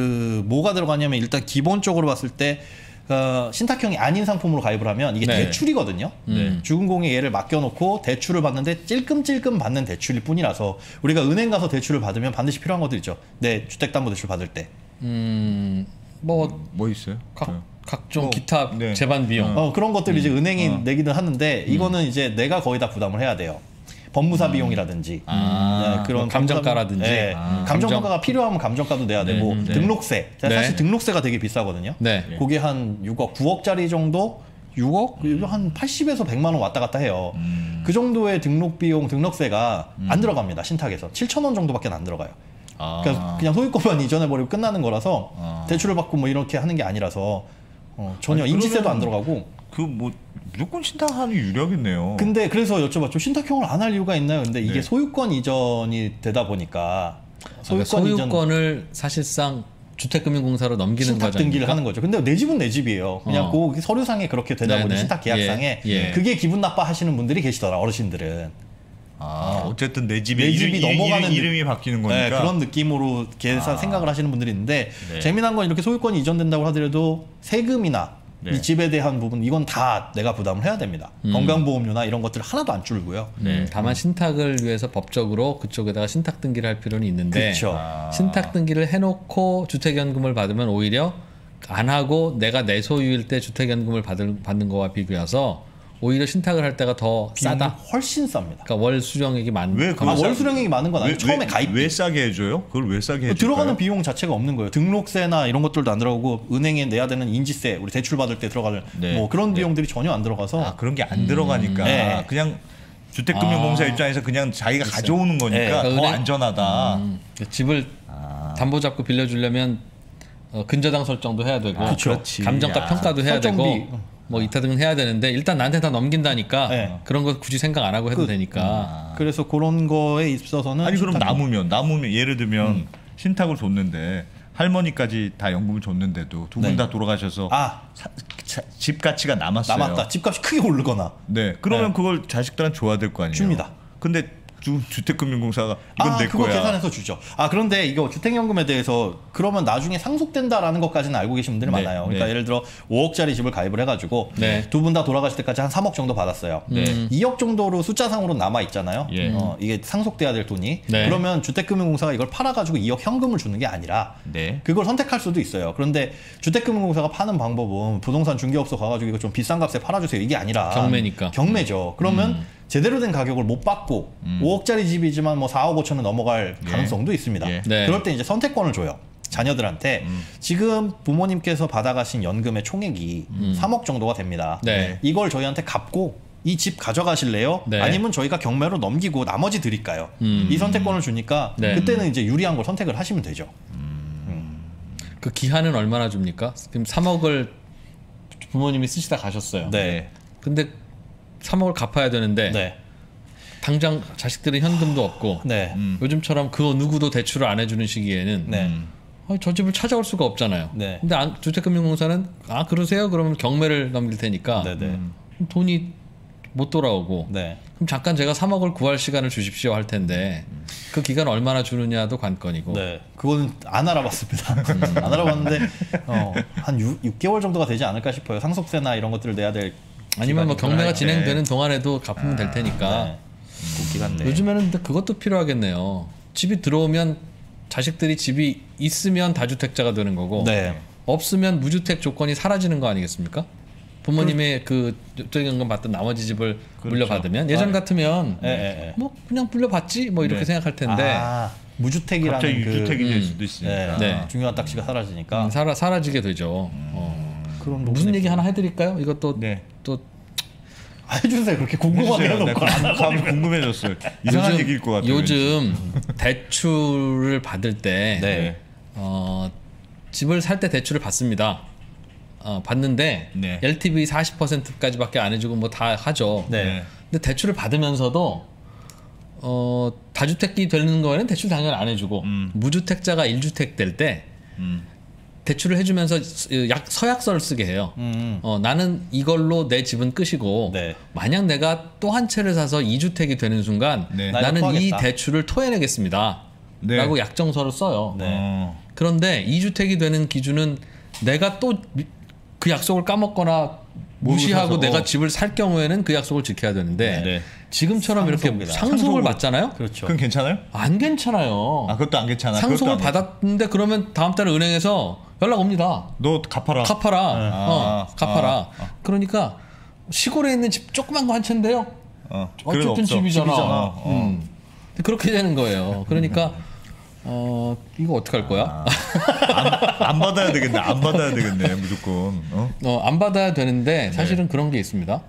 Speaker 3: 그 뭐가 들어가냐면 일단 기본적으로 봤을 때 어, 신탁형이 아닌 상품으로 가입을 하면 이게
Speaker 1: 네.
Speaker 3: 대출이거든요.
Speaker 1: 네.
Speaker 3: 죽은 공에 얘를 맡겨놓고 대출을 받는데 찔끔찔끔 받는 대출일 뿐이라서 우리가 은행 가서 대출을 받으면 반드시 필요한 것들 있죠. 내 주택담보대출 받을 때.
Speaker 1: 음, 뭐
Speaker 2: 뭐 있어요?
Speaker 1: 각,
Speaker 2: 네.
Speaker 1: 각종
Speaker 2: 뭐,
Speaker 1: 기타
Speaker 2: 네.
Speaker 1: 재반 비용.
Speaker 3: 어, 그런 것들 이제 은행이
Speaker 2: 어.
Speaker 3: 내기는 하는데 이거는 이제 내가 거의 다 부담을 해야 돼요. 법무사 비용이라든지
Speaker 1: 아,
Speaker 3: 네,
Speaker 1: 뭐 감정가라든지.
Speaker 3: 네,
Speaker 1: 아,
Speaker 3: 감정가가
Speaker 1: 감정.
Speaker 3: 필요하면 감정가도 내야
Speaker 1: 네,
Speaker 3: 되고
Speaker 1: 네.
Speaker 3: 등록세
Speaker 1: 네.
Speaker 3: 사실 등록세가 되게 비싸거든요.
Speaker 1: 네.
Speaker 3: 그게 한 육억, 구억짜리 정도 육억 한 팔십에서 백만 원 왔다 갔다 해요.
Speaker 2: 음.
Speaker 3: 그 정도의 등록 비용 등록세가 안 들어갑니다. 신탁에서 칠천 원 정도밖에 안 들어가요.
Speaker 2: 아.
Speaker 3: 그러니까 그냥 소유권만 이전해 버리고 끝나는 거라서
Speaker 2: 아.
Speaker 3: 대출을 받고 뭐 이렇게 하는 게 아니라서 어, 전혀
Speaker 2: 아니,
Speaker 3: 인지세도
Speaker 2: 그러면-
Speaker 3: 안 들어가고.
Speaker 2: 그 뭐 무조건 신탁하는 유력이네요.
Speaker 3: 근데 그래서 여쭤봤죠. 신탁형을 안 할 이유가 있나요? 근데 이게
Speaker 2: 네.
Speaker 3: 소유권 이전이 되다 보니까
Speaker 1: 그러니까
Speaker 3: 소유권 이전
Speaker 1: 소유권을 사실상 주택금융공사로 넘기는
Speaker 3: 신탁
Speaker 1: 거죠.
Speaker 3: 등기를 하는 거죠. 근데 내 집은 내 집이에요. 그냥
Speaker 1: 어.
Speaker 3: 그 서류상에 그렇게 되다 보니
Speaker 1: 네네.
Speaker 3: 신탁 계약상에
Speaker 1: 예, 예.
Speaker 3: 그게 기분 나빠하시는 분들이 계시더라. 어르신들은.
Speaker 2: 아, 어쨌든 내 집에
Speaker 3: 내
Speaker 2: 이름,
Speaker 3: 집이
Speaker 2: 이름,
Speaker 3: 넘어가는
Speaker 2: 이름, 이름이 바뀌는 거니까.
Speaker 3: 네, 그런 느낌으로 계산
Speaker 2: 아.
Speaker 3: 생각을 하시는 분들이 있는데
Speaker 2: 네.
Speaker 3: 재미난 건 이렇게 소유권이 이전된다고 하더라도 세금이나
Speaker 2: 네.
Speaker 3: 이 집에 대한 부분 이건 다 내가 부담을 해야 됩니다. 건강보험료나 이런 것들 하나도 안 줄고요.
Speaker 1: 네, 다만 신탁을 위해서 법적으로 그쪽에다가 신탁 등기를 할 필요는 있는데
Speaker 3: 그쵸.
Speaker 2: 아.
Speaker 1: 신탁 등기를 해놓고 주택연금을 받으면 오히려 안 하고 내가 내 소유일 때 주택연금을 받을, 받는 거와 비교해서 오히려 신탁을 할 때가 더
Speaker 3: 비용이
Speaker 1: 싸다.
Speaker 3: 훨씬 쌉니다.
Speaker 1: 그러니까 월 수령액이 많.
Speaker 2: 왜
Speaker 3: 아,
Speaker 2: 그걸 싸-
Speaker 3: 월 수령액이 많은 건 아니고 처음에 가입
Speaker 2: 왜 싸게 해줘요? 그걸 왜 싸게 해줘요?
Speaker 3: 들어가는 비용 자체가 없는 거예요. 등록세나 이런 것들도 안 들어가고 은행에 내야 되는 인지세, 우리 대출 받을 때 들어가는
Speaker 2: 네.
Speaker 3: 뭐 그런
Speaker 2: 네.
Speaker 3: 비용들이 전혀 안 들어가서
Speaker 2: 아 그런 게 안 들어가니까
Speaker 3: 네.
Speaker 2: 그냥 주택금융공사
Speaker 1: 아.
Speaker 2: 입장에서 그냥 자기가 가져오는 거니까
Speaker 3: 네.
Speaker 2: 더
Speaker 1: 그러니까 은행-
Speaker 2: 안전하다.
Speaker 1: 음, 집을
Speaker 2: 아.
Speaker 1: 담보 잡고 빌려주려면 어, 근저당 설정도 해야 되고
Speaker 2: 아, 그렇지.
Speaker 1: 감정가
Speaker 2: 야.
Speaker 1: 평가도 해야
Speaker 3: 설정비.
Speaker 1: 되고 뭐 이타 등은 해야 되는데 일단 나한테 다 넘긴다니까
Speaker 3: 네.
Speaker 1: 그런 거 굳이 생각 안 하고 해도
Speaker 3: 그-
Speaker 1: 되니까
Speaker 3: 그래서 그런 거에 있어서는
Speaker 2: 아니 그럼
Speaker 3: 신탁-
Speaker 2: 남으면 남으면 예를 들면
Speaker 3: 음.
Speaker 2: 신탁을 줬는데 할머니까지 다 연금을 줬는데도 두 분
Speaker 3: 네.
Speaker 2: 다 돌아가셔서
Speaker 3: 아
Speaker 2: 사- 차- 집 가치가 남았어요.
Speaker 3: 남았다. 집값이 크게 오르거나
Speaker 2: 네. 그러면
Speaker 3: 네.
Speaker 2: 그걸 자식들한테 줘야 될 거 아니에요.
Speaker 3: 줍니다.
Speaker 2: 근데 주, 주택금융공사가 이건
Speaker 3: 아
Speaker 2: 내
Speaker 3: 그거
Speaker 2: 거야.
Speaker 3: 계산해서 주죠. 아 그런데 이거 주택연금에 대해서 그러면 나중에 상속된다라는 것까지는 알고 계신 분들이
Speaker 2: 네,
Speaker 3: 많아요. 그러니까
Speaker 2: 네.
Speaker 3: 예를 들어 오억짜리 집을 가입을 해가지고
Speaker 1: 네.
Speaker 3: 두 분 다 돌아가실 때까지 한 삼억 정도 받았어요.
Speaker 2: 네.
Speaker 3: 이억 정도로 숫자상으로 남아 있잖아요.
Speaker 2: 예.
Speaker 3: 어, 이게 상속돼야 될 돈이.
Speaker 1: 네.
Speaker 3: 그러면 주택금융공사가 이걸 팔아가지고 이억 현금을 주는 게 아니라
Speaker 2: 네.
Speaker 3: 그걸 선택할 수도 있어요. 그런데 주택금융공사가 파는 방법은 부동산 중개업소 가가지고 이거 좀 비싼 값에 팔아주세요. 이게 아니라
Speaker 1: 경매니까.
Speaker 3: 경매죠. 그러면 제대로 된 가격을 못 받고 오억짜리 집이지만 뭐 사억 오천은 넘어갈
Speaker 2: 예.
Speaker 3: 가능성도 있습니다.
Speaker 2: 예.
Speaker 1: 네.
Speaker 3: 그럴 때 이제 선택권을 줘요. 자녀들한테 지금 부모님께서 받아가신 연금의 총액이 삼억 정도가 됩니다.
Speaker 1: 네.
Speaker 3: 이걸 저희한테 갚고 이 집 가져가실래요?
Speaker 1: 네.
Speaker 3: 아니면 저희가 경매로 넘기고 나머지 드릴까요?
Speaker 1: 음.
Speaker 3: 이 선택권을 주니까
Speaker 1: 네.
Speaker 3: 그때는 이제 유리한 걸 선택을 하시면 되죠.
Speaker 1: 그 기한은 얼마나 줍니까? 지금 삼억을 부모님이 쓰시다 가셨어요.
Speaker 3: 네.
Speaker 1: 근데 삼억을 갚아야 되는데
Speaker 3: 네.
Speaker 1: 당장 자식들은 현금도 없고
Speaker 3: 네.
Speaker 2: 음.
Speaker 1: 요즘처럼 그 누구도 대출을 안 해주는 시기에는
Speaker 3: 네.
Speaker 2: 음.
Speaker 1: 아니, 저 집을 찾아올 수가 없잖아요.
Speaker 3: 네.
Speaker 1: 근데 안- 주택금융공사는 아 그러세요? 그러면 경매를 넘길 테니까
Speaker 3: 네. 네.
Speaker 2: 음.
Speaker 1: 돈이 못 돌아오고
Speaker 3: 네.
Speaker 1: 그럼 잠깐 제가 삼억을 구할 시간을 주십시오 할 텐데 그 기간 얼마나 주느냐도 관건이고
Speaker 3: 네, 그거는 안 알아봤습니다. 안 알아봤는데 어, 한 육 개월 정도가 되지 않을까 싶어요. 상속세나 이런 것들을 내야 될
Speaker 1: 아니면 뭐
Speaker 3: 기간이
Speaker 1: 경매가
Speaker 2: 할 때.
Speaker 1: 진행되는 동안에도 갚으면 될 테니까
Speaker 3: 네. 웃기 같네.
Speaker 1: 요즘에는 근데 그것도 필요하겠네요. 집이 들어오면 자식들이 집이 있으면 다주택자가 되는 거고
Speaker 3: 네.
Speaker 1: 없으면 무주택 조건이 사라지는 거 아니겠습니까? 부모님의 그 주택연금 받던 나머지 집을
Speaker 2: 그렇죠.
Speaker 1: 물려받으면 예전 같으면
Speaker 3: 예, 예, 예.
Speaker 1: 뭐 그냥 물려받지 뭐 이렇게
Speaker 2: 네.
Speaker 1: 생각할 텐데
Speaker 3: 아, 무주택이라는
Speaker 2: 갑자기
Speaker 3: 그
Speaker 2: 유주택이 될
Speaker 1: 음.
Speaker 2: 수도
Speaker 3: 네,
Speaker 2: 있으니까.
Speaker 1: 네.
Speaker 3: 중요한 딱지가 사라지니까
Speaker 1: 음, 사라 사라지게 되죠. 어.
Speaker 3: 그런
Speaker 1: 무슨
Speaker 3: 부분에
Speaker 1: 얘기 하나 해드릴까요? 이것도
Speaker 2: 네.
Speaker 1: 또
Speaker 3: 아, 해주세요. 그렇게 궁금하게
Speaker 2: 해주세요.
Speaker 3: 해놓고
Speaker 2: 네, 감- 감- 궁금해졌어요. 이상한
Speaker 1: 요즘-
Speaker 2: 얘기일 것 같아요.
Speaker 1: 요즘 대출을 받을 때
Speaker 3: 네.
Speaker 1: 어, 집을 살 때 대출을 받습니다. 어, 받는데
Speaker 2: 네.
Speaker 1: 엘티브이 사십 퍼센트까지밖에 안 해주고 뭐 다 하죠.
Speaker 3: 네.
Speaker 1: 근데 대출을 받으면서도 어, 다주택이 되는 거에는 대출 당연히 안 해주고
Speaker 2: 음.
Speaker 1: 무주택자가 일 주택 될 때
Speaker 2: 음.
Speaker 1: 대출을 해주면서 약 서약서를 쓰게 해요.
Speaker 3: 음.
Speaker 1: 어, 나는 이걸로 내 집은 끝이고
Speaker 3: 네.
Speaker 1: 만약 내가 또 한 채를 사서 이 주택이 되는 순간
Speaker 2: 네.
Speaker 1: 나는 이
Speaker 3: 토하겠다.
Speaker 1: 대출을 토해내겠습니다.
Speaker 2: 네.
Speaker 1: 라고 약정서를 써요.
Speaker 3: 네.
Speaker 2: 어.
Speaker 1: 그런데 이 주택이 되는 기준은 내가 또 그 약속을 까먹거나 무시하고
Speaker 2: 사서,
Speaker 1: 내가
Speaker 2: 어.
Speaker 1: 집을 살 경우에는 그 약속을 지켜야 되는데
Speaker 2: 네.
Speaker 1: 지금처럼 이렇게
Speaker 3: 상속이다.
Speaker 1: 상속을
Speaker 2: 상속으로.
Speaker 1: 받잖아요.
Speaker 3: 그렇죠.
Speaker 2: 그건 괜찮아요?
Speaker 1: 안 괜찮아요.
Speaker 2: 아 그것도 안 괜찮아.
Speaker 1: 상속을
Speaker 2: 그것도 안
Speaker 1: 받았는데 그러면 다음 달에 은행에서 연락 옵니다.
Speaker 2: 너 갚아라.
Speaker 1: 갚아라.
Speaker 2: 아,
Speaker 1: 어, 갚아라.
Speaker 2: 아, 아.
Speaker 1: 그러니까 시골에 있는 집 조그만 거 한 채인데요.
Speaker 2: 어, 그건
Speaker 1: 어쨌든
Speaker 2: 없어.
Speaker 1: 집이잖아.
Speaker 2: 집이잖아. 어.
Speaker 1: 음. 그렇게 되는 거예요. 그러니까 어 이거 어떻게 할 거야?
Speaker 2: 안, 안 받아야 되겠네. 안 받아야 되겠네. 무조건. 어?
Speaker 1: 어, 안 받아야 되는데 사실은
Speaker 2: 네.
Speaker 1: 그런 게 있습니다.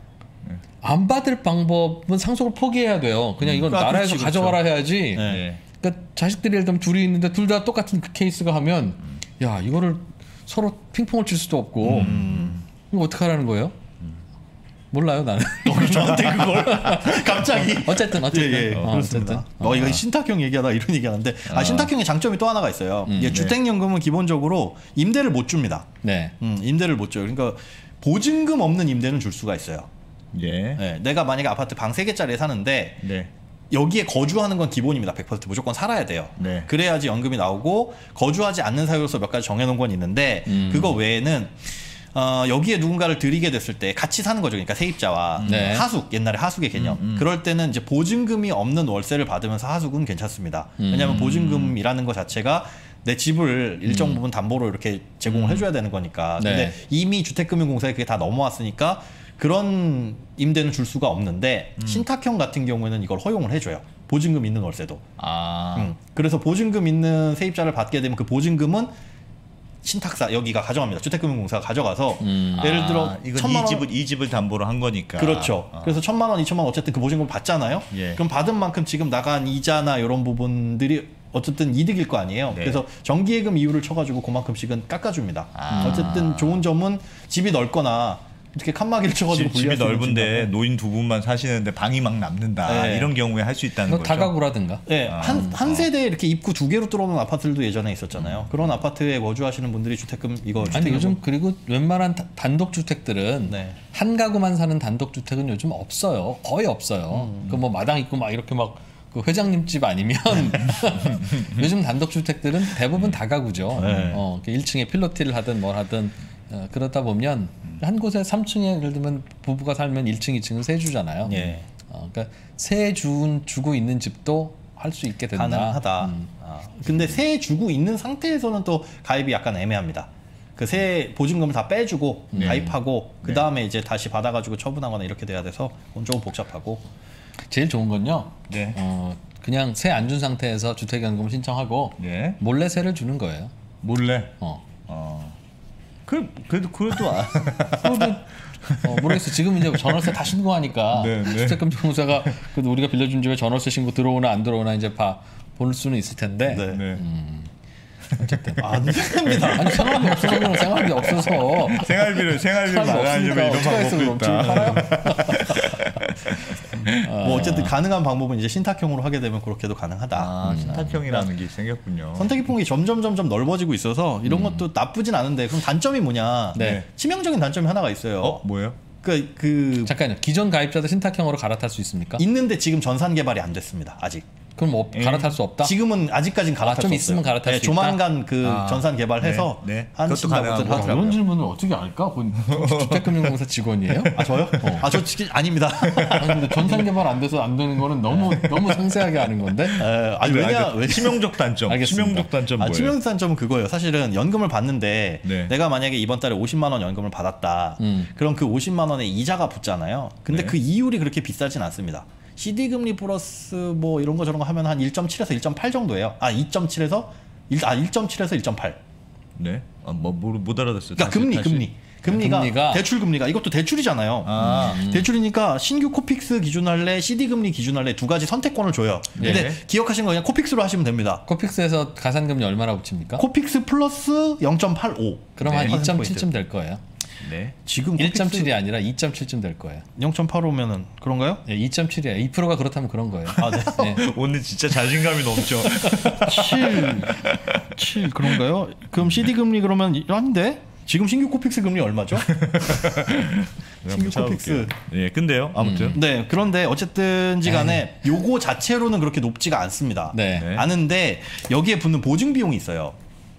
Speaker 1: 안 받을 방법은 상속을 포기해야 돼요. 그냥 이건
Speaker 3: 아,
Speaker 1: 나라에서
Speaker 3: 그렇지,
Speaker 1: 가져가라 해야지.
Speaker 3: 네.
Speaker 1: 그러니까 자식들이 예를 들면 둘이 있는데 둘 다 똑같은 그 케이스가 하면 야 이거를 서로 핑퐁을 칠 수도 없고 이거 어떻게 하라는 거예요? 몰라요 나는.
Speaker 3: 저한테 그걸 갑자기
Speaker 1: 어쨌든 어쨌든
Speaker 3: 예, 예,
Speaker 1: 어,
Speaker 3: 그렇습니다.
Speaker 1: 어쨌든.
Speaker 3: 어, 이거 신탁형 얘기하다 이런 얘기하는데 아, 신탁형의 장점이 또 하나가 있어요.
Speaker 1: 음,
Speaker 3: 이게
Speaker 2: 네.
Speaker 3: 주택연금은 기본적으로 임대를 못 줍니다.
Speaker 1: 네.
Speaker 3: 음, 임대를 못 줘요. 그러니까 보증금 없는 임대는 줄 수가 있어요.
Speaker 2: 예.
Speaker 3: 네, 내가 만약에 아파트 방 세 개짜리에 사는데
Speaker 2: 네.
Speaker 3: 여기에 거주하는 건 기본입니다. 백 퍼센트 무조건 살아야 돼요.
Speaker 2: 네.
Speaker 3: 그래야지 연금이 나오고 거주하지 않는 사유로서 몇 가지 정해놓은 건 있는데
Speaker 1: 음.
Speaker 3: 그거 외에는 어, 여기에 누군가를 들이게 됐을 때 같이 사는 거죠. 그러니까 세입자와
Speaker 1: 네.
Speaker 3: 하숙 옛날에 하숙의 개념.
Speaker 2: 음, 음.
Speaker 3: 그럴 때는 이제 보증금이 없는 월세를 받으면서 하숙은 괜찮습니다.
Speaker 1: 음.
Speaker 3: 왜냐하면 보증금이라는 것 자체가 내 집을 일정 부분 담보로 이렇게 제공을 해줘야 되는 거니까.
Speaker 1: 네.
Speaker 3: 근데 이미 주택금융공사에 그게 다 넘어왔으니까 그런 임대는 줄 수가 없는데 신탁형 같은 경우에는 이걸 허용을 해줘요. 보증금 있는 월세도.
Speaker 2: 아.
Speaker 3: 음. 그래서 보증금 있는 세입자를 받게 되면 그 보증금은 신탁사 여기가 가져갑니다. 주택금융공사가 가져가서
Speaker 1: 음.
Speaker 3: 예를 들어
Speaker 2: 아, 이건
Speaker 3: 천만
Speaker 2: 이
Speaker 3: 원
Speaker 2: 집을 이 집을 담보로 한 거니까.
Speaker 3: 그렇죠.
Speaker 2: 어.
Speaker 3: 그래서 천만 원, 이천만 원 어쨌든 그 보증금을 받잖아요.
Speaker 2: 예.
Speaker 3: 그럼 받은 만큼 지금 나간 이자나 이런 부분들이 어쨌든 이득일 거 아니에요.
Speaker 2: 네.
Speaker 3: 그래서 정기예금 이율을 쳐가지고 그만큼씩은 깎아줍니다.
Speaker 2: 아.
Speaker 3: 어쨌든 좋은 점은 집이 넓거나 이렇게 칸막이를 쳐가지고
Speaker 2: 집, 집이
Speaker 3: 분리할 수 있는
Speaker 2: 넓은데
Speaker 3: 집이라고.
Speaker 2: 노인 두 분만 사시는데 방이 막 남는다.
Speaker 3: 네.
Speaker 2: 이런 경우에 할 수 있다는
Speaker 1: 뭐
Speaker 2: 거죠.
Speaker 1: 다가구라든가.
Speaker 3: 네,
Speaker 2: 아,
Speaker 3: 한, 한 세대에 이렇게 입구 두 개로 뚫어놓은 아파트들도 예전에 있었잖아요. 그런 아파트에 거주하시는 분들이 주택금 이거
Speaker 1: 아니
Speaker 3: 주택연금
Speaker 1: 요즘 그리고 웬만한 다- 단독 주택들은
Speaker 3: 네.
Speaker 1: 한 가구만 사는 단독 주택은 요즘 없어요. 거의 없어요. 그 뭐 마당 있고 막 이렇게 막 그 회장님 집 아니면 요즘 단독 주택들은 대부분 다가구죠.
Speaker 3: 네.
Speaker 1: 어, 일 층에 필로티를 하든 뭘 하든 어, 그러다 보면 한 곳에 삼 층에 예를 들면 부부가 살면 일 층, 이 층은 세 주잖아요.
Speaker 3: 예.
Speaker 1: 어, 그러니까 세 주 주고 있는 집도 할 수 있게 된다.
Speaker 3: 가능하다.
Speaker 1: 음.
Speaker 3: 아, 근데 세 주고 있는 상태에서는 또 가입이 약간 애매합니다. 그 세 보증금을 다 빼주고
Speaker 1: 네.
Speaker 3: 가입하고 그 다음에 이제 다시 받아가지고 처분하거나 이렇게 돼야 돼서 그건 조금 복잡하고.
Speaker 1: 제일 좋은 건요.
Speaker 2: 네.
Speaker 1: 어, 그냥 세 안 준 상태에서 주택연금을 신청하고
Speaker 2: 네.
Speaker 1: 몰래 세를 주는 거예요.
Speaker 2: 몰래.
Speaker 1: 어.
Speaker 2: 어. 그 그래도 그래도 아.
Speaker 1: 그래도 어, 모르겠어. 지금 이제 전월세 다 신고하니까
Speaker 2: 네, 네.
Speaker 1: 주택금융공사가 그래도 우리가 빌려준 집에 전월세 신고 들어오나 안 들어오나 이제 봐 볼 수는 있을 텐데.
Speaker 3: 네.
Speaker 2: 네.
Speaker 3: 안 됩니다.
Speaker 1: 아니 생활비 없어서 그런 생활비 없어서
Speaker 2: 생활비를 생활비
Speaker 1: 사람이
Speaker 2: 마련하려면 이런
Speaker 1: 없으니까 어떻게
Speaker 2: 방법도
Speaker 1: 해서 그럼
Speaker 2: 있다.
Speaker 1: 지금
Speaker 3: 뭐 어쨌든 가능한 방법은 이제 신탁형으로 하게 되면 그렇게도 가능하다.
Speaker 2: 아, 신탁형이라는 게 생겼군요.
Speaker 3: 선택의 폭이 점점 점점 넓어지고 있어서 이런 것도 나쁘진 않은데 그럼 단점이 뭐냐?
Speaker 1: 네.
Speaker 3: 치명적인 단점이 하나가 있어요.
Speaker 2: 어, 뭐예요?
Speaker 3: 그, 그
Speaker 1: 잠깐요. 기존 가입자들 신탁형으로 갈아탈 수 있습니까?
Speaker 3: 있는데 지금 전산 개발이 안 됐습니다. 아직.
Speaker 1: 그럼 뭐
Speaker 2: 예.
Speaker 1: 갈아탈 수 없다?
Speaker 3: 지금은 아직까지는 갈아탈
Speaker 1: 아, 좀
Speaker 3: 수
Speaker 1: 있으면
Speaker 3: 없어요.
Speaker 1: 갈아탈
Speaker 3: 네,
Speaker 1: 수
Speaker 3: 조만간 그
Speaker 1: 아.
Speaker 3: 전산 개발해서
Speaker 2: 네, 네.
Speaker 3: 하신다고
Speaker 2: 그것도 가능하고.
Speaker 3: 하더라고요.
Speaker 1: 이런 질문을 어떻게 알까? 그 주택금융공사 직원이에요?
Speaker 3: 아 저요?
Speaker 1: 어.
Speaker 3: 아 저 지금 아닙니다.
Speaker 1: 아니, 근데 전산 개발 안 돼서 안 되는 거는 너무 너무 상세하게 아는 건데.
Speaker 3: 에, 아니 왜냐
Speaker 2: 그 치명적 단점.
Speaker 1: 알겠습니다.
Speaker 2: 치명적 단점
Speaker 3: 아,
Speaker 2: 뭐예요?
Speaker 3: 치명적 단점은 그거예요. 사실은 연금을 받는데
Speaker 2: 네.
Speaker 3: 내가 만약에 이번 달에 오십만 원 연금을 받았다.
Speaker 1: 음.
Speaker 3: 그럼 그 오십만 원에 이자가 붙잖아요. 근데
Speaker 2: 네.
Speaker 3: 그 이율이 그렇게 비싸진 않습니다. 씨디 금리 플러스 뭐 이런 거 저런 거 하면 한 일 점 칠에서 일 점 팔 정도예요. 아 이 점 칠에서 일, 아 일 점 칠에서 일 점 팔.
Speaker 2: 네. 아, 뭐못 알아듣었어요.
Speaker 3: 그러니까
Speaker 2: 다시,
Speaker 3: 금리
Speaker 2: 다시.
Speaker 3: 금리. 금리가,
Speaker 1: 금리가?
Speaker 3: 대출 금리가 이것도 대출이잖아요.
Speaker 2: 아.
Speaker 3: 음. 대출이니까 신규 코픽스 기준 할래, 씨디 금리 기준 할래 두 가지 선택권을 줘요. 근데
Speaker 2: 네.
Speaker 3: 기억하시는 거 그냥 코픽스로 하시면 됩니다.
Speaker 1: 코픽스에서 가산금리 얼마나 붙입니까?
Speaker 3: 코픽스 플러스 영 점 팔오.
Speaker 1: 그럼
Speaker 2: 네.
Speaker 1: 한 이 점 칠쯤 될 거예요.
Speaker 2: 네.
Speaker 3: 지금
Speaker 1: 일 점 칠이 아니라 이 점 칠쯤 될 거예요.
Speaker 3: 영 점 팔오면은 그런가요?
Speaker 1: 예, 이 점 칠이에요. 이 퍼센트가 그렇다면 그런 거예요.
Speaker 3: 아, 네.
Speaker 1: 네.
Speaker 2: 오늘 진짜 자신감이 넘쳐.
Speaker 3: 칠, 칠 그런가요? 그럼 씨디 금리 그러면 아닌데? 지금 신규 코픽스 금리 얼마죠? 신규 코픽스.
Speaker 2: 예, 근데요. 아무튼
Speaker 3: 네, 그런데 어쨌든지 간에 요거 자체로는 그렇게 높지가 않습니다.
Speaker 1: 네.
Speaker 2: 네.
Speaker 3: 아는데 여기에 붙는 보증 비용이 있어요.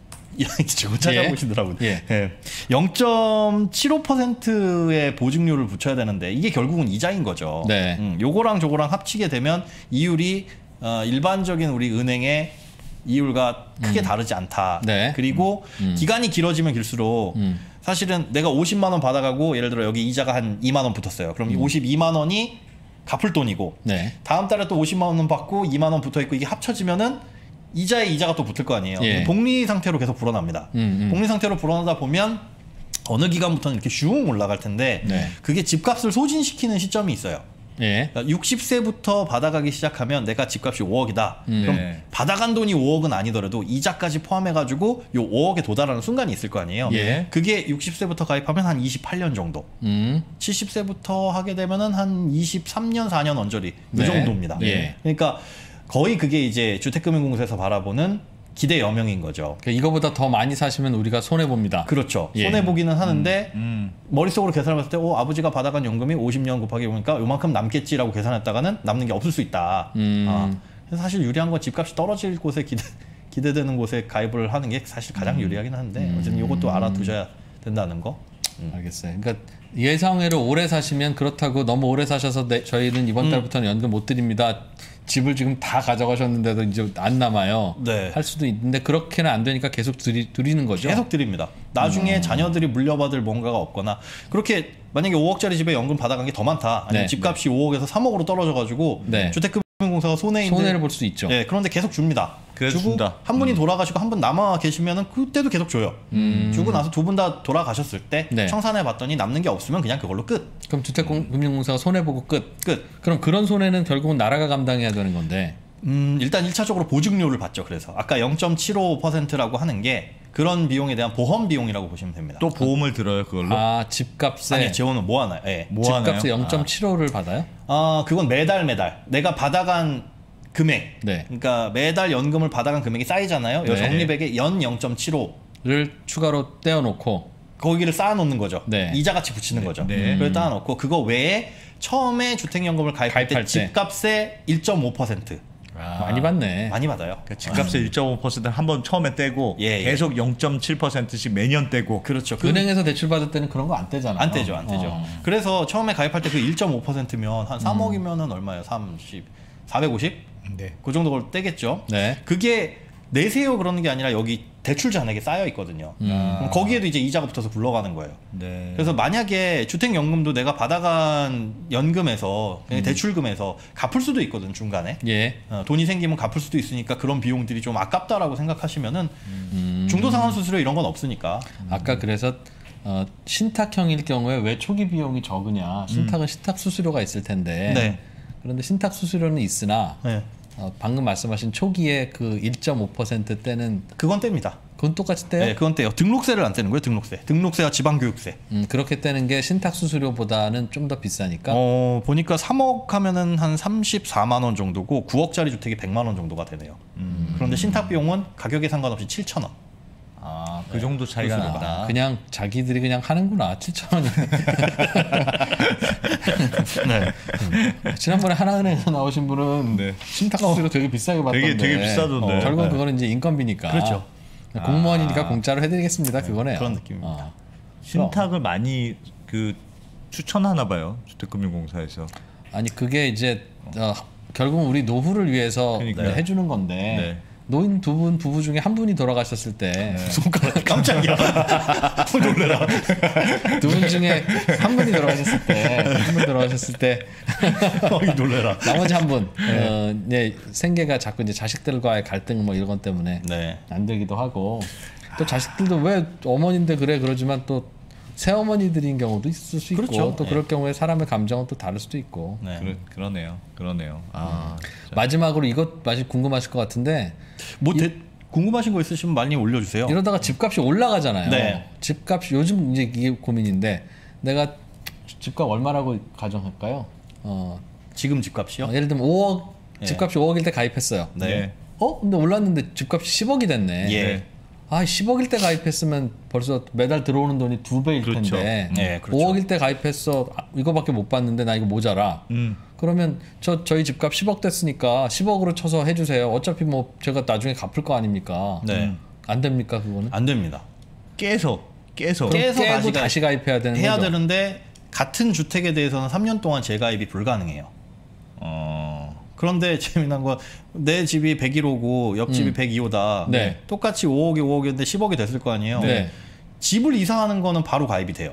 Speaker 3: 저거 찾아보시더라고요.
Speaker 1: 예.
Speaker 3: 예. 영 점 칠오 퍼센트의 보증료를 붙여야 되는데 이게 결국은 이자인 거죠.
Speaker 1: 네.
Speaker 3: 음, 요거랑 저거랑 합치게 되면 이율이 어, 일반적인 우리 은행의 이율과 크게 다르지 않다.
Speaker 1: 네.
Speaker 3: 그리고
Speaker 1: 음.
Speaker 3: 기간이 길어지면 길수록
Speaker 1: 음.
Speaker 3: 사실은 내가 오십만 원 받아가고 예를 들어 여기 이자가 한 이만 원 붙었어요. 그럼 이 오십이만 원이 갚을 돈이고
Speaker 1: 네.
Speaker 3: 다음 달에 또 오십만 원 받고 이만 원 붙어 있고 이게 합쳐지면은 이자에 이자가 또 붙을 거 아니에요.
Speaker 1: 예.
Speaker 3: 복리 상태로 계속 불어납니다.
Speaker 1: 음, 음.
Speaker 3: 복리 상태로 불어나다 보면 어느 기간부터는 이렇게 슝 올라갈 텐데
Speaker 1: 네.
Speaker 3: 그게 집값을 소진시키는 시점이 있어요.
Speaker 1: 예.
Speaker 3: 그러니까 육십 세부터 받아가기 시작하면 내가 집값이 오억이다.
Speaker 1: 음.
Speaker 3: 그럼
Speaker 2: 네.
Speaker 3: 받아간 돈이 오억은 아니더라도 이자까지 포함해가지고 요 오억에 도달하는 순간이 있을 거 아니에요.
Speaker 1: 예.
Speaker 3: 그게 육십 세부터 가입하면 한 이십팔 년 정도.
Speaker 1: 음.
Speaker 3: 칠십 세부터 하게 되면은 한 이십삼 년, 사 년 언저리 이
Speaker 1: 네.
Speaker 3: 정도입니다.
Speaker 1: 예.
Speaker 3: 그러니까 거의 그게 이제 주택금융공사에서 바라보는 기대 여명인 거죠.
Speaker 1: 그러니까 이거보다 더 많이 사시면 우리가 손해 봅니다.
Speaker 3: 그렇죠.
Speaker 1: 예.
Speaker 3: 손해 보기는 하는데
Speaker 2: 음.
Speaker 3: 머릿속으로 계산해봤을 때, 어, 아버지가 받아간 연금이 오십 년 곱하기 보니까 요만큼 남겠지라고 계산했다가는 남는 게 없을 수 있다.
Speaker 1: 음.
Speaker 3: 아, 그래서 사실 유리한 건 집값이 떨어질 곳에 기대, 기대되는 곳에 가입을 하는 게 사실 가장 유리하긴 한데 어쨌든 이것도 알아두셔야 된다는 거.
Speaker 1: 알겠어요. 그러니까 예상외로 오래 사시면 그렇다고 너무 오래 사셔서 네, 저희는 이번
Speaker 3: 음.
Speaker 1: 달부터는 연금 못 드립니다. 집을 지금 다 가져가셨는데도 이제 안 남아요.
Speaker 3: 네.
Speaker 1: 할 수도 있는데 그렇게는 안 되니까 계속 드리, 드리는 거죠.
Speaker 3: 계속 드립니다. 나중에
Speaker 1: 음.
Speaker 3: 자녀들이 물려받을 뭔가가 없거나 그렇게 만약에 오억짜리 집에 연금 받아간 게 더 많다. 아니면
Speaker 1: 네.
Speaker 3: 집값이 오억에서 삼억으로 떨어져가지고
Speaker 1: 네.
Speaker 3: 주택금융공사가 손해 있는
Speaker 1: 손해를 볼 수 있죠.
Speaker 3: 네, 그런데 계속 줍니다.
Speaker 2: 그래서
Speaker 3: 주고
Speaker 2: 준다.
Speaker 3: 한 분이 돌아가시고 한 분 남아 계시면은 그때도 계속 줘요. 주고 나서 두 분 다 돌아가셨을 때
Speaker 1: 음. 네.
Speaker 3: 청산해 봤더니 남는 게 없으면 그냥 그걸로 끝.
Speaker 1: 그럼 주택금융공사가 손해 보고 끝.
Speaker 3: 끝.
Speaker 1: 그럼 그런 손해는 결국은 나라가 감당해야 되는 건데.
Speaker 3: 음, 일단 일차적으로 보증료를 받죠. 그래서 아까 영 점 칠오 퍼센트라고 하는 게 그런 비용에 대한 보험 비용이라고 보시면 됩니다.
Speaker 2: 또 보험을 들어요 그걸로?
Speaker 1: 아 집값에
Speaker 3: 아니 재원은 뭐 하나요? 예.
Speaker 2: 뭐 하나요?
Speaker 1: 집값에 영 점 칠오를 받아요?
Speaker 3: 아, 그건 매달 매달 내가 받아간 금액.
Speaker 1: 네.
Speaker 3: 그러니까 매달 연금을 받아간 금액이 쌓이잖아요. 요
Speaker 1: 네.
Speaker 3: 적립액에 연 영 점 칠오
Speaker 1: 를 추가로 떼어놓고
Speaker 3: 거기를 쌓아놓는 거죠.
Speaker 1: 네.
Speaker 3: 이자 같이 붙이는 거죠.
Speaker 2: 네.
Speaker 3: 그걸 쌓아놓고 그거 외에 처음에 주택연금을 가입할,
Speaker 1: 가입할
Speaker 3: 때
Speaker 1: 때.
Speaker 3: 집값의 일 점 오 퍼센트
Speaker 2: 아.
Speaker 1: 많이 받네.
Speaker 3: 많이 받아요.
Speaker 2: 그러니까 집값의 일 점 오 퍼센트를 한 번 처음에 떼고
Speaker 3: 예, 예.
Speaker 2: 계속 영 점 칠 퍼센트씩 매년 떼고
Speaker 3: 그렇죠. 그,
Speaker 1: 은행에서 대출 받을 때는 그런 거 안 떼잖아요.
Speaker 3: 안 떼죠, 안 떼죠.
Speaker 1: 어.
Speaker 3: 그래서 처음에 가입할 때 그 일 점 오 퍼센트면 한 삼억이면은 얼마예요? 삼십, 사백오십?
Speaker 2: 네.
Speaker 3: 그 정도 걸 떼겠죠.
Speaker 1: 네.
Speaker 3: 그게 내세요 그러는 게 아니라 여기 대출 잔액에 쌓여 있거든요.
Speaker 1: 음.
Speaker 3: 그럼 거기에도 이제 이자가 붙어서 굴러가는 거예요.
Speaker 2: 네.
Speaker 3: 그래서 만약에 주택연금도 내가 받아간 연금에서 그냥 대출금에서 갚을 수도 있거든 중간에.
Speaker 1: 예.
Speaker 3: 어, 돈이 생기면 갚을 수도 있으니까 그런 비용들이 좀 아깝다라고 생각하시면은
Speaker 1: 음.
Speaker 3: 중도상환 수수료 이런 건 없으니까.
Speaker 1: 아까 그래서 어, 신탁형일 경우에 왜 초기 비용이 적으냐? 신탁은 신탁 수수료가 있을 텐데.
Speaker 3: 네.
Speaker 1: 그런데 신탁 수수료는 있으나
Speaker 3: 네.
Speaker 1: 어, 방금 말씀하신 초기에 그 일 점 오 퍼센트 때는
Speaker 3: 그건 뗍니다.
Speaker 1: 그건 똑같이 떼요?
Speaker 3: 네, 그건 떼요. 등록세를 안 떼는 거예요. 등록세. 등록세와 지방교육세.
Speaker 1: 음, 그렇게 떼는 게 신탁 수수료보다는 좀 더 비싸니까.
Speaker 3: 어, 보니까 삼억 하면은 한 삼십사만 원 정도고 구억짜리 주택이 백만 원 정도가 되네요. 그런데 신탁 비용은 가격에 상관없이 칠천 원.
Speaker 2: 아, 그 정도 차이가
Speaker 3: 수수료가.
Speaker 2: 난다.
Speaker 1: 그냥 자기들이 그냥 하는구나. 칠천 원이.
Speaker 3: 네.
Speaker 1: 지난번에 하나은행에서 나오신 분은
Speaker 2: 네.
Speaker 1: 신탁수수료 되게 비싸게 받던데.
Speaker 2: 되게 되게 비싸던데.
Speaker 1: 어, 결국은
Speaker 2: 네.
Speaker 1: 그거는 이제 인건비니까.
Speaker 3: 그렇죠.
Speaker 1: 공무원이니까
Speaker 2: 아.
Speaker 1: 공짜로 해드리겠습니다. 그거네요.
Speaker 3: 그런 느낌입니다.
Speaker 1: 어.
Speaker 2: 신탁을 많이 그 추천하나 봐요. 주택금융공사에서.
Speaker 1: 아니 그게 이제 어, 결국 우리 노후를 위해서
Speaker 2: 그러니까요.
Speaker 1: 해주는 건데
Speaker 2: 네.
Speaker 1: 노인 두 분 부부 중에 한 분이 돌아가셨을 때
Speaker 3: 손가락 깜짝이야. 놀래라.
Speaker 1: 두 분 중에 한 분이 돌아가셨을 때 한 분 돌아가셨을 때
Speaker 3: 어이 놀래라.
Speaker 1: 나머지 한 분 어, 네, 생계가 자꾸 이제 자식들과의 갈등 뭐 이런 것 때문에
Speaker 3: 네.
Speaker 1: 안 되기도 하고 또 자식들도 왜 어머니인데 그래 그러지만 또 새어머니들인 경우도 있을 수 있고
Speaker 3: 그렇죠.
Speaker 1: 또
Speaker 3: 네.
Speaker 1: 그럴 경우에 사람의 감정은 또 다를 수도 있고
Speaker 3: 네.
Speaker 2: 그러, 그러네요. 그러네요. 아,
Speaker 1: 마지막으로 이것 맛이 궁금하실 것 같은데
Speaker 3: 뭐 대, 궁금하신 거 있으시면 많이 올려주세요.
Speaker 1: 이러다가 집값이 올라가잖아요.
Speaker 3: 네.
Speaker 1: 집값이 요즘 이제 이게 고민인데 내가 집값 얼마라고 가정할까요? 어,
Speaker 3: 지금 집값이요?
Speaker 1: 어, 예를 들면 오억
Speaker 3: 예.
Speaker 1: 집값이 오억일 때 가입했어요.
Speaker 3: 네.
Speaker 2: 네.
Speaker 1: 어? 근데 올랐는데 집값이 십억이 됐네.
Speaker 3: 예.
Speaker 1: 아, 십억일 때 가입했으면 벌써 매달 들어오는 돈이 두 배일
Speaker 2: 그렇죠.
Speaker 1: 텐데.
Speaker 3: 네, 그렇죠.
Speaker 1: 오억일 때 가입했어. 아, 이거밖에 못 받는데 나 이거 모자라.
Speaker 2: 음.
Speaker 1: 그러면 저 저희 집값 십억 됐으니까 십억으로 쳐서 해주세요. 어차피 뭐 제가 나중에 갚을 거 아닙니까?
Speaker 3: 네.
Speaker 1: 음. 안 됩니까 그거는?
Speaker 3: 안 됩니다.
Speaker 2: 깨서 깨서
Speaker 1: 그럼
Speaker 3: 깨서
Speaker 1: 깨고
Speaker 3: 다시
Speaker 1: 다시,
Speaker 3: 가입-
Speaker 1: 가입해야 되는
Speaker 3: 해야
Speaker 1: 거죠.
Speaker 3: 되는데 같은 주택에 대해서는 삼 년 동안 재가입이 불가능해요.
Speaker 2: 어.
Speaker 3: 그런데 재미난 건 내 집이 백일 호고 옆 집이
Speaker 1: 음.
Speaker 3: 백이 호다.
Speaker 1: 네.
Speaker 3: 똑같이 오억이 오억인데 십억이 됐을 거 아니에요.
Speaker 1: 네.
Speaker 3: 집을 이사하는 거는 바로 가입이 돼요.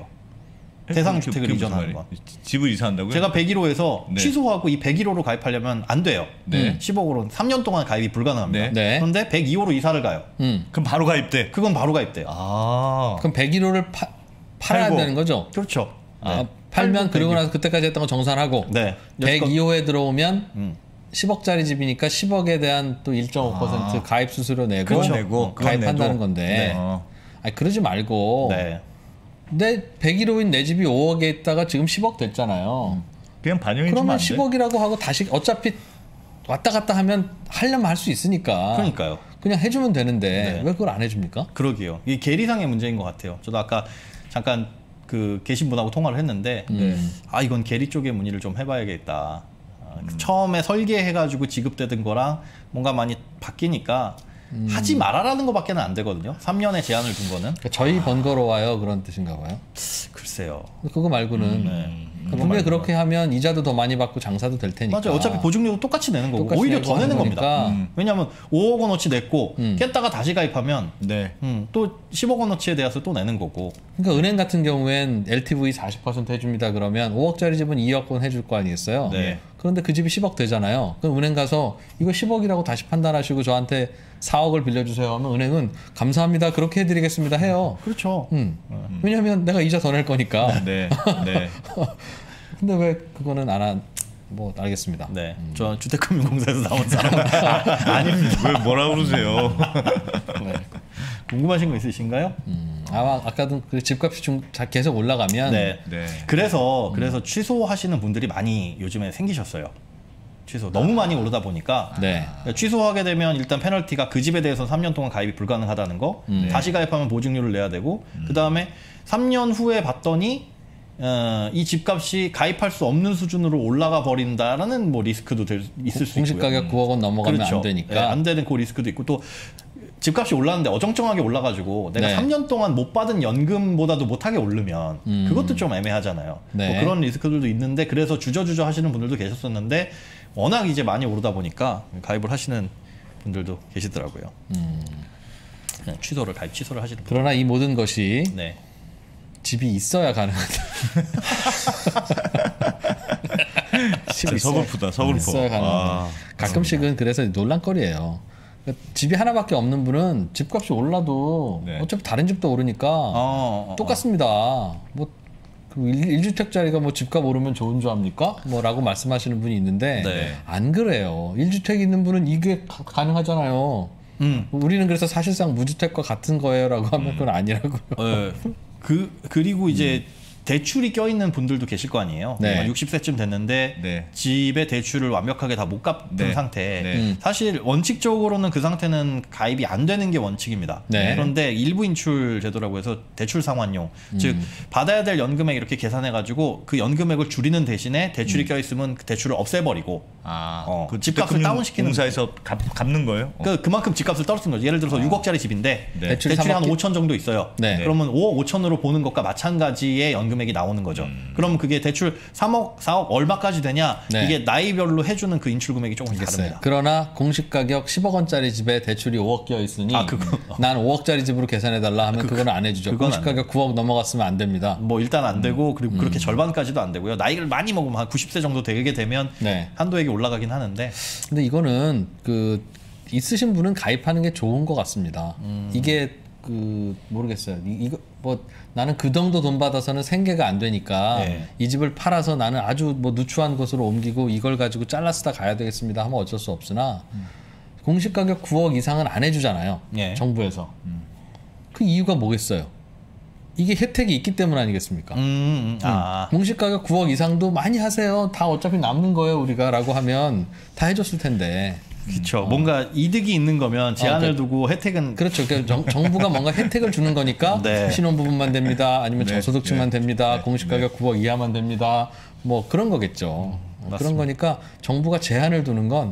Speaker 3: 대상 주택을
Speaker 2: 그게 무슨
Speaker 3: 이전하는
Speaker 2: 말이에요?
Speaker 3: 건.
Speaker 2: 집을 이사한다고요?
Speaker 3: 제가 백일 호에서
Speaker 2: 네.
Speaker 3: 취소하고 이 백일 호로 가입하려면 안 돼요.
Speaker 2: 네.
Speaker 3: 십억으로 삼 년 동안 가입이 불가능합니다.
Speaker 2: 네.
Speaker 1: 네.
Speaker 3: 그런데 백이 호로 이사를 가요.
Speaker 1: 음.
Speaker 2: 그럼 바로 가입돼.
Speaker 3: 그건 바로 가입돼요.
Speaker 2: 아.
Speaker 1: 그럼 백일 호를 파, 팔아야
Speaker 2: 팔고.
Speaker 1: 되는 거죠.
Speaker 3: 그렇죠.
Speaker 1: 아,
Speaker 3: 네.
Speaker 1: 팔면 그리고
Speaker 3: 백일 호.
Speaker 1: 나서 그때까지 했던 거 정산하고
Speaker 3: 네.
Speaker 1: 백이 호에 들어오면
Speaker 3: 음.
Speaker 1: 십억짜리 집이니까 십억에 대한 또 일 점 오 퍼센트
Speaker 2: 아.
Speaker 1: 가입 수수료 내고
Speaker 2: 그건 내고,
Speaker 1: 어,
Speaker 2: 그건
Speaker 1: 가입한다는
Speaker 2: 내도.
Speaker 1: 건데
Speaker 3: 네.
Speaker 2: 어.
Speaker 1: 아니 그러지 말고
Speaker 3: 네.
Speaker 1: 내 백일 호인 내 집이 오억에 있다가 지금 십억 됐잖아요.
Speaker 2: 그냥 반영해 주면
Speaker 1: 그러면
Speaker 2: 안 돼?
Speaker 1: 십억이라고 하고 다시 어차피 왔다 갔다 하면 하려면 할 수 있으니까
Speaker 3: 그러니까요.
Speaker 1: 그냥 해주면 되는데
Speaker 3: 네.
Speaker 1: 왜 그걸 안 해줍니까?
Speaker 3: 그러게요. 이게 계리상의 문제인 것 같아요. 저도 아까 잠깐 그 계신 분하고 통화를 했는데
Speaker 1: 음.
Speaker 3: 아 이건 계리 쪽의 문의를 좀 해봐야겠다. 아, 처음에 설계해가지고 지급되던 거랑 뭔가 많이 바뀌니까 하지 말아라는 것밖에는 안 되거든요. 삼 년의 제한을 둔 거는.
Speaker 1: 그러니까 저희 번거로워요 그런 뜻인가 봐요.
Speaker 3: 글쎄요.
Speaker 1: 그거 말고는
Speaker 3: 네.
Speaker 1: 분명히 그렇게 하면 이자도 더 많이 받고 장사도 될 테니까.
Speaker 3: 맞아요. 어차피 보증료도 똑같이 내는 거고
Speaker 1: 똑같이
Speaker 3: 오히려
Speaker 1: 내고
Speaker 3: 더 내는
Speaker 1: 하는
Speaker 3: 겁니다.
Speaker 1: 거니까.
Speaker 3: 음. 왜냐하면 오억 원어치 냈고
Speaker 1: 음.
Speaker 3: 깼다가 다시 가입하면
Speaker 2: 네.
Speaker 3: 음, 또 십억 원어치에 대해서 또 내는 거고.
Speaker 1: 그러니까 은행 같은 경우엔 엘티브이 사십 퍼센트 해줍니다 그러면 오억짜리 집은 이억 원 해줄 거 아니겠어요?
Speaker 3: 네.
Speaker 1: 그런데 그 집이 십억 되잖아요. 그럼 은행 가서 이거 십억이라고 다시 판단하시고 저한테 사억을 빌려주세요 하면 은행은 감사합니다 그렇게 해드리겠습니다 해요.
Speaker 3: 그렇죠.
Speaker 1: 음. 왜냐하면 내가 이자 더 낼 거니까.
Speaker 2: 네. 네.
Speaker 1: 근데 왜 그거는 안 한? 뭐 알겠습니다.
Speaker 3: 네. 저 주택금융공사에서 나온 사람 아닙니다.
Speaker 2: 왜 뭐라 그러세요?
Speaker 1: 네.
Speaker 3: 궁금하신 거 있으신가요?
Speaker 1: 음, 아마 아까도 그 집값이 좀 자- 계속 올라가면
Speaker 3: 네.
Speaker 2: 네.
Speaker 3: 그래서 그래서 취소하시는 분들이 많이 요즘에 생기셨어요. 취소 너무 많이 오르다 보니까
Speaker 1: 네.
Speaker 3: 그러니까 취소하게 되면 일단 페널티가 그 집에 대해서 삼 년 동안 가입이 불가능하다는 거,
Speaker 1: 음.
Speaker 3: 다시 가입하면 보증료를 내야 되고, 그 다음에 삼 년 후에 봤더니 어, 이 집값이 가입할 수 없는 수준으로 올라가 버린다라는 뭐 리스크도 될, 있을 수
Speaker 1: 공시
Speaker 3: 있고요.
Speaker 1: 가격 구억 원 넘어가면
Speaker 3: 그렇죠.
Speaker 1: 안 되니까.
Speaker 3: 네, 안 되는 그 리스크도 있고 또 집값이 올랐는데 어정쩡하게 올라가지고 내가
Speaker 1: 네.
Speaker 3: 삼 년 동안 못 받은 연금보다도 못하게 오르면
Speaker 1: 음.
Speaker 3: 그것도 좀 애매하잖아요.
Speaker 1: 네.
Speaker 3: 뭐 그런 리스크들도 있는데 그래서 주저주저 하시는 분들도 계셨었는데 워낙 이제 많이 오르다 보니까 가입을 하시는 분들도 계시더라고요.
Speaker 1: 음.
Speaker 3: 그냥 취소를 가입 취소를 하시는 분.
Speaker 1: 그러나 이 모든 것이
Speaker 3: 네.
Speaker 1: 집이 있어야 가능하다. 집이 있어야-
Speaker 2: 서글프다. 서글퍼.
Speaker 1: 있어야 가능하다.
Speaker 2: 아.
Speaker 1: 가끔씩은 그래서 논란거리예요. 그러니까 집이 하나밖에 없는 분은 집값이 올라도
Speaker 2: 네.
Speaker 1: 어차피 다른 집도 오르니까
Speaker 3: 어, 어,
Speaker 1: 똑같습니다. 뭐 그 일 주택짜리가 뭐 집값 오르면 좋은 줄 압니까? 뭐라고 말씀하시는 분이 있는데
Speaker 3: 네.
Speaker 1: 안 그래요. 일 주택 있는 분은 이게 가, 가능하잖아요.
Speaker 3: 음.
Speaker 1: 우리는 그래서 사실상 무주택과 같은 거예요라고 하면 그건 아니라고요.
Speaker 3: 네. 그 그리고 이제 대출이 껴있는 분들도 계실 거 아니에요.
Speaker 1: 네.
Speaker 3: 육십 세쯤 됐는데
Speaker 2: 네.
Speaker 3: 집의 대출을 완벽하게 다 못 갚은
Speaker 2: 네.
Speaker 3: 상태.
Speaker 2: 네.
Speaker 1: 음.
Speaker 3: 사실 원칙적으로는 그 상태는 가입이 안 되는 게 원칙입니다.
Speaker 1: 네.
Speaker 3: 그런데 일부 인출 제도라고 해서 대출 상환용,
Speaker 1: 음.
Speaker 3: 즉 받아야 될 연금액 이렇게 계산해가지고 그 연금액을 줄이는 대신에 대출이
Speaker 1: 음.
Speaker 3: 껴있으면 그 대출을 없애버리고
Speaker 2: 아,
Speaker 3: 어,
Speaker 2: 그
Speaker 3: 집값을 다운시키는
Speaker 2: 공사에서 갚, 갚는 거예요? 어.
Speaker 3: 그, 그만큼 집값을 떨어뜨린 거죠. 예를 들어서 육억짜리 집인데
Speaker 2: 네.
Speaker 1: 대출이
Speaker 3: 대출이 한
Speaker 1: 삼억
Speaker 3: 오천 정도 있어요.
Speaker 1: 네.
Speaker 3: 그러면 오억 오천으로 보는 것과 마찬가지의 연금액이 나오는 거죠.
Speaker 2: 음.
Speaker 3: 그럼 그게 대출 삼억, 사억 얼마까지 되냐?
Speaker 1: 네.
Speaker 3: 이게 나이별로 해주는 그 인출 금액이 조금씩
Speaker 1: 알겠어요.
Speaker 3: 다릅니다.
Speaker 1: 그러나 공시 가격 십억 원짜리 집에 대출이 오억 끼어 있으니
Speaker 3: 아, 그거.
Speaker 1: 난 오억짜리 집으로 계산해 달라 하면 그, 그건 안 해주죠.
Speaker 3: 그건
Speaker 1: 공시
Speaker 3: 안
Speaker 1: 가격 구억 넘어갔으면 안 됩니다.
Speaker 3: 뭐 일단 안 되고 그리고
Speaker 1: 음.
Speaker 3: 그렇게 절반까지도 안 되고요. 나이를 많이 먹으면 한 구십 세 정도 되게 되면
Speaker 1: 네.
Speaker 3: 한도액이 올라가긴 하는데
Speaker 1: 근데 이거는 그 있으신 분은 가입하는 게 좋은 것 같습니다.
Speaker 3: 음.
Speaker 1: 이게 그 모르겠어요. 이, 이거 뭐 나는 그 정도 돈 받아서는 생계가 안 되니까
Speaker 3: 네.
Speaker 1: 이 집을 팔아서 나는 아주 뭐 누추한 곳으로 옮기고 이걸 가지고 잘라쓰다 가야 되겠습니다 하면 어쩔 수 없으나
Speaker 3: 음.
Speaker 1: 공시 가격 구억 이상은 안 해주잖아요.
Speaker 3: 예.
Speaker 1: 정부에서. 그 이유가 뭐겠어요? 이게 혜택이 있기 때문 아니겠습니까?
Speaker 3: 음, 음, 아
Speaker 1: 공시 가격 구억 이상도 많이 하세요. 다 어차피 남는 거예요 우리가라고 하면 다 해줬을 텐데.
Speaker 3: 그렇죠. 뭔가 이득이 있는 거면 제한을
Speaker 1: 어, 그-
Speaker 3: 두고 혜택은
Speaker 1: 그렇죠. 그러니까 정, 정부가 뭔가 혜택을 주는 거니까
Speaker 3: 네.
Speaker 1: 신혼부부만 됩니다. 아니면
Speaker 2: 네,
Speaker 1: 저소득층만
Speaker 2: 네,
Speaker 1: 됩니다.
Speaker 2: 네,
Speaker 1: 공시가격 구억 이하만 됩니다. 뭐 그런 거겠죠. 어, 그런
Speaker 3: 맞습니다.
Speaker 1: 거니까 정부가 제한을 두는 건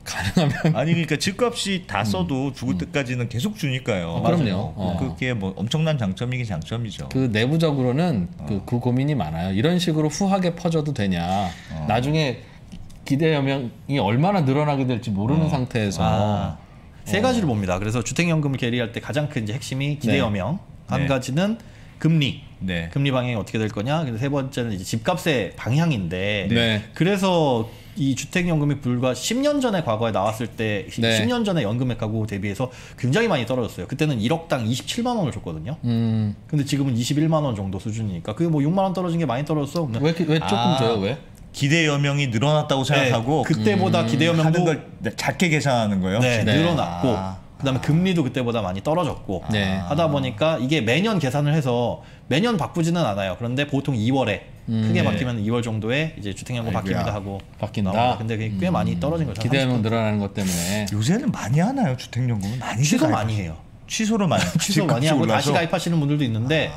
Speaker 1: 가능하면
Speaker 2: 아니 그러니까 집값이 다 써도 죽을 때까지는 계속 주니까요.
Speaker 1: 음. 그럼요. 어.
Speaker 2: 그게 뭐 엄청난 장점이긴 장점이죠.
Speaker 1: 그 내부적으로는
Speaker 2: 어.
Speaker 1: 그, 그 고민이 많아요. 이런 식으로 후하게 퍼져도 되냐.
Speaker 2: 어.
Speaker 1: 나중에 기대 여명이 얼마나 늘어나게 될지 모르는 상태에서
Speaker 3: 아, 세 가지를 봅니다. 그래서 주택연금을 계리할 때 가장 큰 이제 핵심이 기대여명, 한
Speaker 2: 네.
Speaker 3: 가지는 금리,
Speaker 2: 네.
Speaker 3: 금리 방향이 어떻게 될 거냐. 그래서 세 번째는 이제 집값의 방향인데,
Speaker 1: 네.
Speaker 3: 그래서 이 주택연금이 불과 십 년 전에 과거에 나왔을 때
Speaker 1: 네.
Speaker 3: 십 년 전에 연금액하고 대비해서 굉장히 많이 떨어졌어요. 그때는 일억당 이십칠만 원을 줬거든요.
Speaker 1: 음,
Speaker 3: 근데 지금은 이십일만 원 정도 수준이니까 그게 뭐 육만 원 떨어진 게 많이 떨어졌어.
Speaker 1: 왜, 이렇게- 왜 조금
Speaker 2: 아.
Speaker 1: 줘요? 왜?
Speaker 2: 기대 여명이 늘어났다고 생각하고
Speaker 3: 네, 그때보다
Speaker 2: 하는
Speaker 3: 기대여명도
Speaker 2: 걸 작게 계산하는 거예요.
Speaker 3: 네,
Speaker 1: 네.
Speaker 3: 늘어났고
Speaker 2: 아.
Speaker 3: 그다음에 금리도 그때보다 많이 떨어졌고
Speaker 1: 네.
Speaker 3: 하다 보니까 이게 매년 계산을 해서 매년 바꾸지는 않아요. 그런데 보통 이월에 크게
Speaker 2: 네.
Speaker 3: 바뀌면 이월 정도에 이제 주택연금
Speaker 2: 아이고야.
Speaker 3: 바뀝니다 하고
Speaker 1: 바뀐다?
Speaker 3: 나옵니다. 근데 그게 꽤 많이 떨어진 거죠.
Speaker 1: 기대하면 늘어나는 것 때문에.
Speaker 2: 요새는 많이 하나요? 주택연금은 많이
Speaker 3: 취소
Speaker 2: 가입-
Speaker 3: 많이 해요.
Speaker 2: 취소를 많이
Speaker 3: 취소 많이
Speaker 2: 집값이
Speaker 3: 하고
Speaker 2: 올라서?
Speaker 3: 다시 가입하시는 분들도 있는데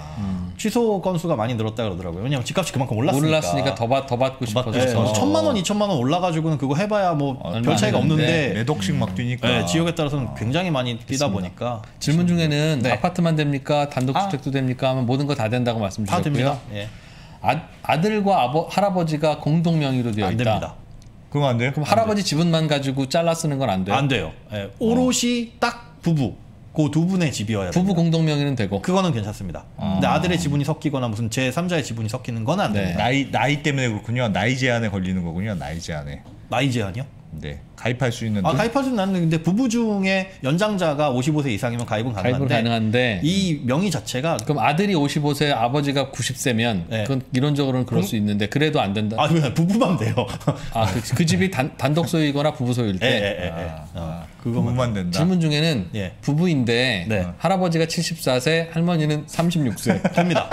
Speaker 3: 취소 건수가 많이 늘었다 그러더라고요. 왜냐면 집값이 그만큼 올랐으니까.
Speaker 1: 올랐으니까 더, 받, 더 받고
Speaker 3: 네,
Speaker 1: 싶어져서.
Speaker 3: 천만 원, 이천만 원 올라가지고 그거 해봐야 뭐
Speaker 1: 얼마
Speaker 3: 별 차이가
Speaker 1: 안 되는데.
Speaker 3: 없는데
Speaker 2: 몇 억씩 막 뛰니까
Speaker 3: 네, 지역에 따라서는 굉장히 많이 뛰다 보니까
Speaker 1: 질문 중에는
Speaker 3: 네.
Speaker 1: 아파트만 됩니까? 단독주택도 됩니까? 하면 모든 거 다 된다고 말씀
Speaker 3: 다
Speaker 1: 주셨고요.
Speaker 3: 됩니다. 예.
Speaker 1: 아, 아들과 아버, 할아버지가 공동 명의로 되어
Speaker 3: 안
Speaker 1: 있다.
Speaker 3: 됩니다.
Speaker 2: 그거 안 돼요?
Speaker 1: 그럼 할아버지 지분만 가지고 잘라 쓰는 건 안 돼요?
Speaker 3: 안 돼요. 예, 오롯이 딱 부부 그 두 분의 집이어야
Speaker 1: 부부
Speaker 3: 됩니다.
Speaker 1: 공동 명의는 되고.
Speaker 3: 그거는 괜찮습니다. 근데 아들의 지분이 섞이거나 무슨 제삼자의 지분이 섞이는 건 안
Speaker 1: 네.
Speaker 3: 됩니다.
Speaker 2: 나이 나이 때문에 그렇군요. 나이 제한에 걸리는 거군요. 나이 제한에.
Speaker 3: 나이 제한이요?
Speaker 2: 네. 가입할 수 있는
Speaker 3: 아, 가입할 수는 있는데 부부 중에 연장자가 오십오 세 이상이면 가입은
Speaker 1: 가입은
Speaker 3: 가능한데
Speaker 1: 가능한데.
Speaker 3: 이 명의 자체가
Speaker 1: 그럼 아들이 오십오 세, 아버지가 구십 세면
Speaker 3: 네.
Speaker 1: 그건 이론적으로는 그럴 수 있는데 그래도 안 된다.
Speaker 3: 아, 왜 부부만 돼요.
Speaker 1: 아, 그, 그 집이 단, 단독 소유이거나 부부 소유일
Speaker 3: 예,
Speaker 1: 때.
Speaker 3: 예, 예. 예. 어, 그거만
Speaker 2: 부부만 된다.
Speaker 1: 질문 중에는
Speaker 3: 예.
Speaker 1: 부부인데
Speaker 3: 네.
Speaker 1: 할아버지가 칠십사 세, 할머니는 삼십육 세.
Speaker 3: 됩니다.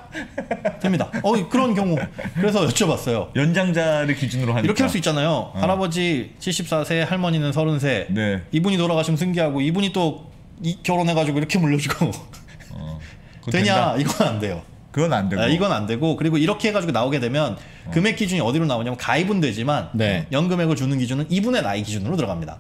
Speaker 3: 됩니다. 어, 그런 경우. 그래서 여쭤봤어요.
Speaker 2: 연장자를 기준으로 하니까
Speaker 3: 이렇게 할 수 있잖아요. 할아버지 칠십사 세, 할머니는 서른 세.
Speaker 2: 네.
Speaker 3: 이분이 돌아가시면 승계하고 이분이 또 이, 결혼해가지고 이렇게 물려주고
Speaker 2: 어. 그거
Speaker 3: 되냐?
Speaker 2: 된다?
Speaker 3: 이건 안 돼요.
Speaker 2: 그건 안 되고.
Speaker 3: 아, 이건 안 되고 그리고 이렇게 해가지고 나오게 되면 금액 기준이 어디로 나오냐면 가입은 되지만
Speaker 1: 네.
Speaker 3: 연금액을 주는 기준은 이분의 나이 기준으로 들어갑니다.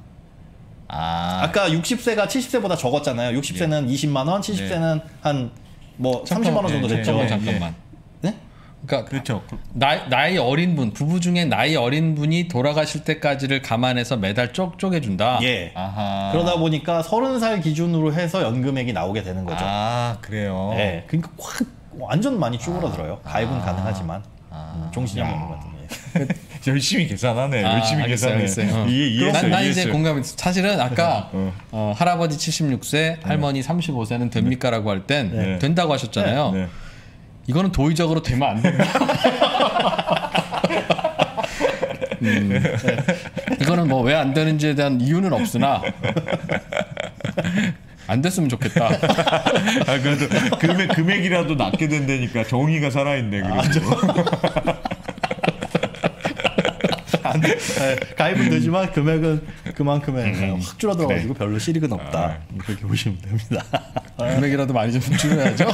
Speaker 2: 아.
Speaker 3: 아까 육십 세가 칠십 세보다 적었잖아요. 육십 세는 이십만 원, 칠십 세는 한 뭐 삼십만 원 정도
Speaker 2: 네,
Speaker 3: 됐죠.
Speaker 1: 잠깐만,
Speaker 2: 네,
Speaker 1: 잠깐만.
Speaker 3: 네?
Speaker 1: 그러니까
Speaker 2: 그렇죠.
Speaker 1: 나이, 나이 어린 분, 부부 중에 나이 어린 분이 돌아가실 때까지를 감안해서 매달 쪽 쪼개준다.
Speaker 3: 예.
Speaker 2: 아하.
Speaker 3: 그러다 보니까 서른 살 기준으로 해서 연금액이 나오게 되는 거죠.
Speaker 2: 아, 그래요.
Speaker 3: 예. 그러니까 확 완전 많이 쭈그러들어요. 가입은 가능하지만
Speaker 2: 아.
Speaker 3: 음, 종신형 연금 같은 게.
Speaker 2: 열심히 계산하네.
Speaker 1: 아,
Speaker 2: 열심히
Speaker 1: 알겠어요,
Speaker 2: 계산해.
Speaker 1: 알겠어요. 어.
Speaker 2: 이해 이해했어요.
Speaker 1: 난, 난 이제
Speaker 2: 이해했어요.
Speaker 1: 공감했어. 사실은 아까
Speaker 2: 어.
Speaker 1: 어, 할아버지 칠십육 세, 할머니 삼십오 세는 됩니까라고 할 땐
Speaker 2: 네.
Speaker 1: 된다고 하셨잖아요.
Speaker 2: 네.
Speaker 1: 이거는 도의적으로 되면 안 된다. 음, 이거는 뭐 왜 안 되는지에 대한 이유는 없으나 안 됐으면 좋겠다.
Speaker 2: 아, 그래도 금액 금액이라도 낮게 된다니까 정의가 살아있네. 그리고.
Speaker 3: 안 돼. 네, 가입은 되지만 금액은 그만큼의
Speaker 2: 음,
Speaker 3: 확 줄어들어가지고
Speaker 2: 그래.
Speaker 3: 별로 실익은 없다.
Speaker 2: 아.
Speaker 3: 그렇게 보시면 됩니다.
Speaker 1: 금액이라도 많이 좀 줄여야죠.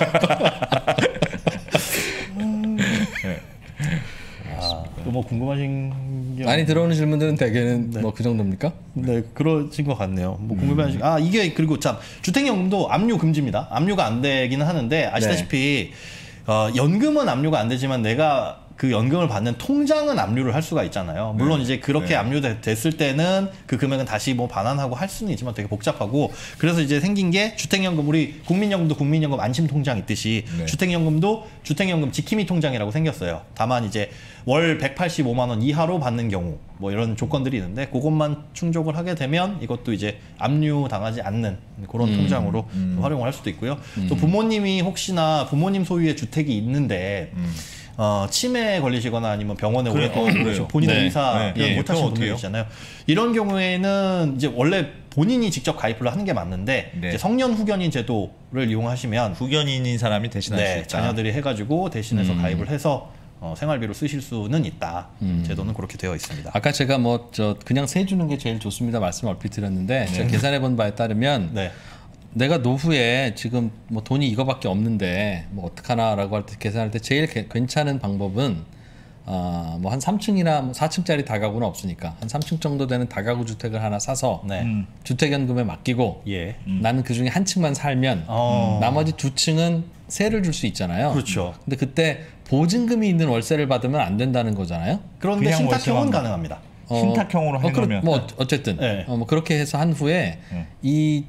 Speaker 3: 아, 뭐 궁금하신 게
Speaker 1: 많이 들어오는 질문들은 대개는
Speaker 3: 네.
Speaker 1: 뭐 그 정도입니까?
Speaker 3: 네, 그러신 것 같네요. 뭐 궁금해하시. 아 이게 그리고 참 주택연금도 압류 금지입니다. 압류가 안 되기는 하는데 아시다시피 어, 연금은 압류가 안 되지만 내가 그 연금을 받는 통장은 압류를 할 수가 있잖아요. 물론
Speaker 2: 네.
Speaker 3: 이제 그렇게
Speaker 2: 네.
Speaker 3: 압류됐을 때는 그 금액은 다시 뭐 반환하고 할 수는 있지만 되게 복잡하고 그래서 이제 생긴 게 주택연금 우리 국민연금도 국민연금 안심통장 있듯이
Speaker 2: 네.
Speaker 3: 주택연금도 주택연금 지킴이 통장이라고 생겼어요. 다만 이제 월 백팔십오만 원 이하로 받는 경우 뭐 이런 조건들이 있는데 그것만 충족을 하게 되면 이것도 이제 압류 당하지 않는 그런
Speaker 1: 음,
Speaker 3: 통장으로
Speaker 2: 음.
Speaker 3: 활용을 할 수도 있고요. 또 부모님이 혹시나 부모님 소유의 주택이 있는데
Speaker 2: 음.
Speaker 3: 어, 치매에 걸리시거나 아니면 병원에
Speaker 2: 그래,
Speaker 3: 오랫동안
Speaker 2: 어, 그래요.
Speaker 3: 계시고 본인의
Speaker 1: 네.
Speaker 3: 의사
Speaker 2: 네. 예,
Speaker 3: 못하신
Speaker 2: 그럼
Speaker 3: 분들
Speaker 2: 어떡해요?
Speaker 3: 계시잖아요. 이런 경우에는 이제 원래 본인이 직접 가입을 하는 게 맞는데
Speaker 2: 네.
Speaker 3: 이제 성년 후견인 제도를 이용하시면
Speaker 2: 후견인인 사람이 대신할 수
Speaker 3: 네,
Speaker 2: 있다.
Speaker 3: 자녀들이 해가지고 대신해서
Speaker 1: 음.
Speaker 3: 가입을 해서 어, 생활비로 쓰실 수는 있다.
Speaker 1: 음.
Speaker 3: 제도는 그렇게 되어 있습니다.
Speaker 1: 아까 제가 뭐 저 그냥 세 주는 게 제일 좋습니다 말씀 얼핏 드렸는데 제가 계산해 본 바에 따르면
Speaker 3: 네,
Speaker 1: 내가 노후에 지금 뭐 돈이 이거밖에 없는데 뭐 어떡하나라고 할 때 계산할 때 제일 게- 괜찮은 방법은 어, 뭐 한 삼 층이나 뭐 사 층짜리 다가구는 없으니까 한 삼 층 정도 되는 다가구 주택을 하나 사서
Speaker 3: 네,
Speaker 2: 음.
Speaker 1: 주택연금에 맡기고
Speaker 3: 예,
Speaker 1: 나는 그 중에 한 층만 살면
Speaker 3: 어.
Speaker 1: 나머지 두 층은 세를 줄 수 있잖아요.
Speaker 3: 그렇죠.
Speaker 1: 근데 그때 보증금이 있는 월세를 받으면 안 된다는 거잖아요.
Speaker 3: 그런데
Speaker 2: 그냥
Speaker 3: 신탁형은
Speaker 2: 월세만
Speaker 3: 가능합니다.
Speaker 2: 신탁형으로
Speaker 1: 어, 그렇-
Speaker 2: 해놓으면
Speaker 1: 뭐 어쨌든
Speaker 3: 네.
Speaker 1: 어, 뭐 그렇게 해서 한 후에
Speaker 2: 네.
Speaker 1: 이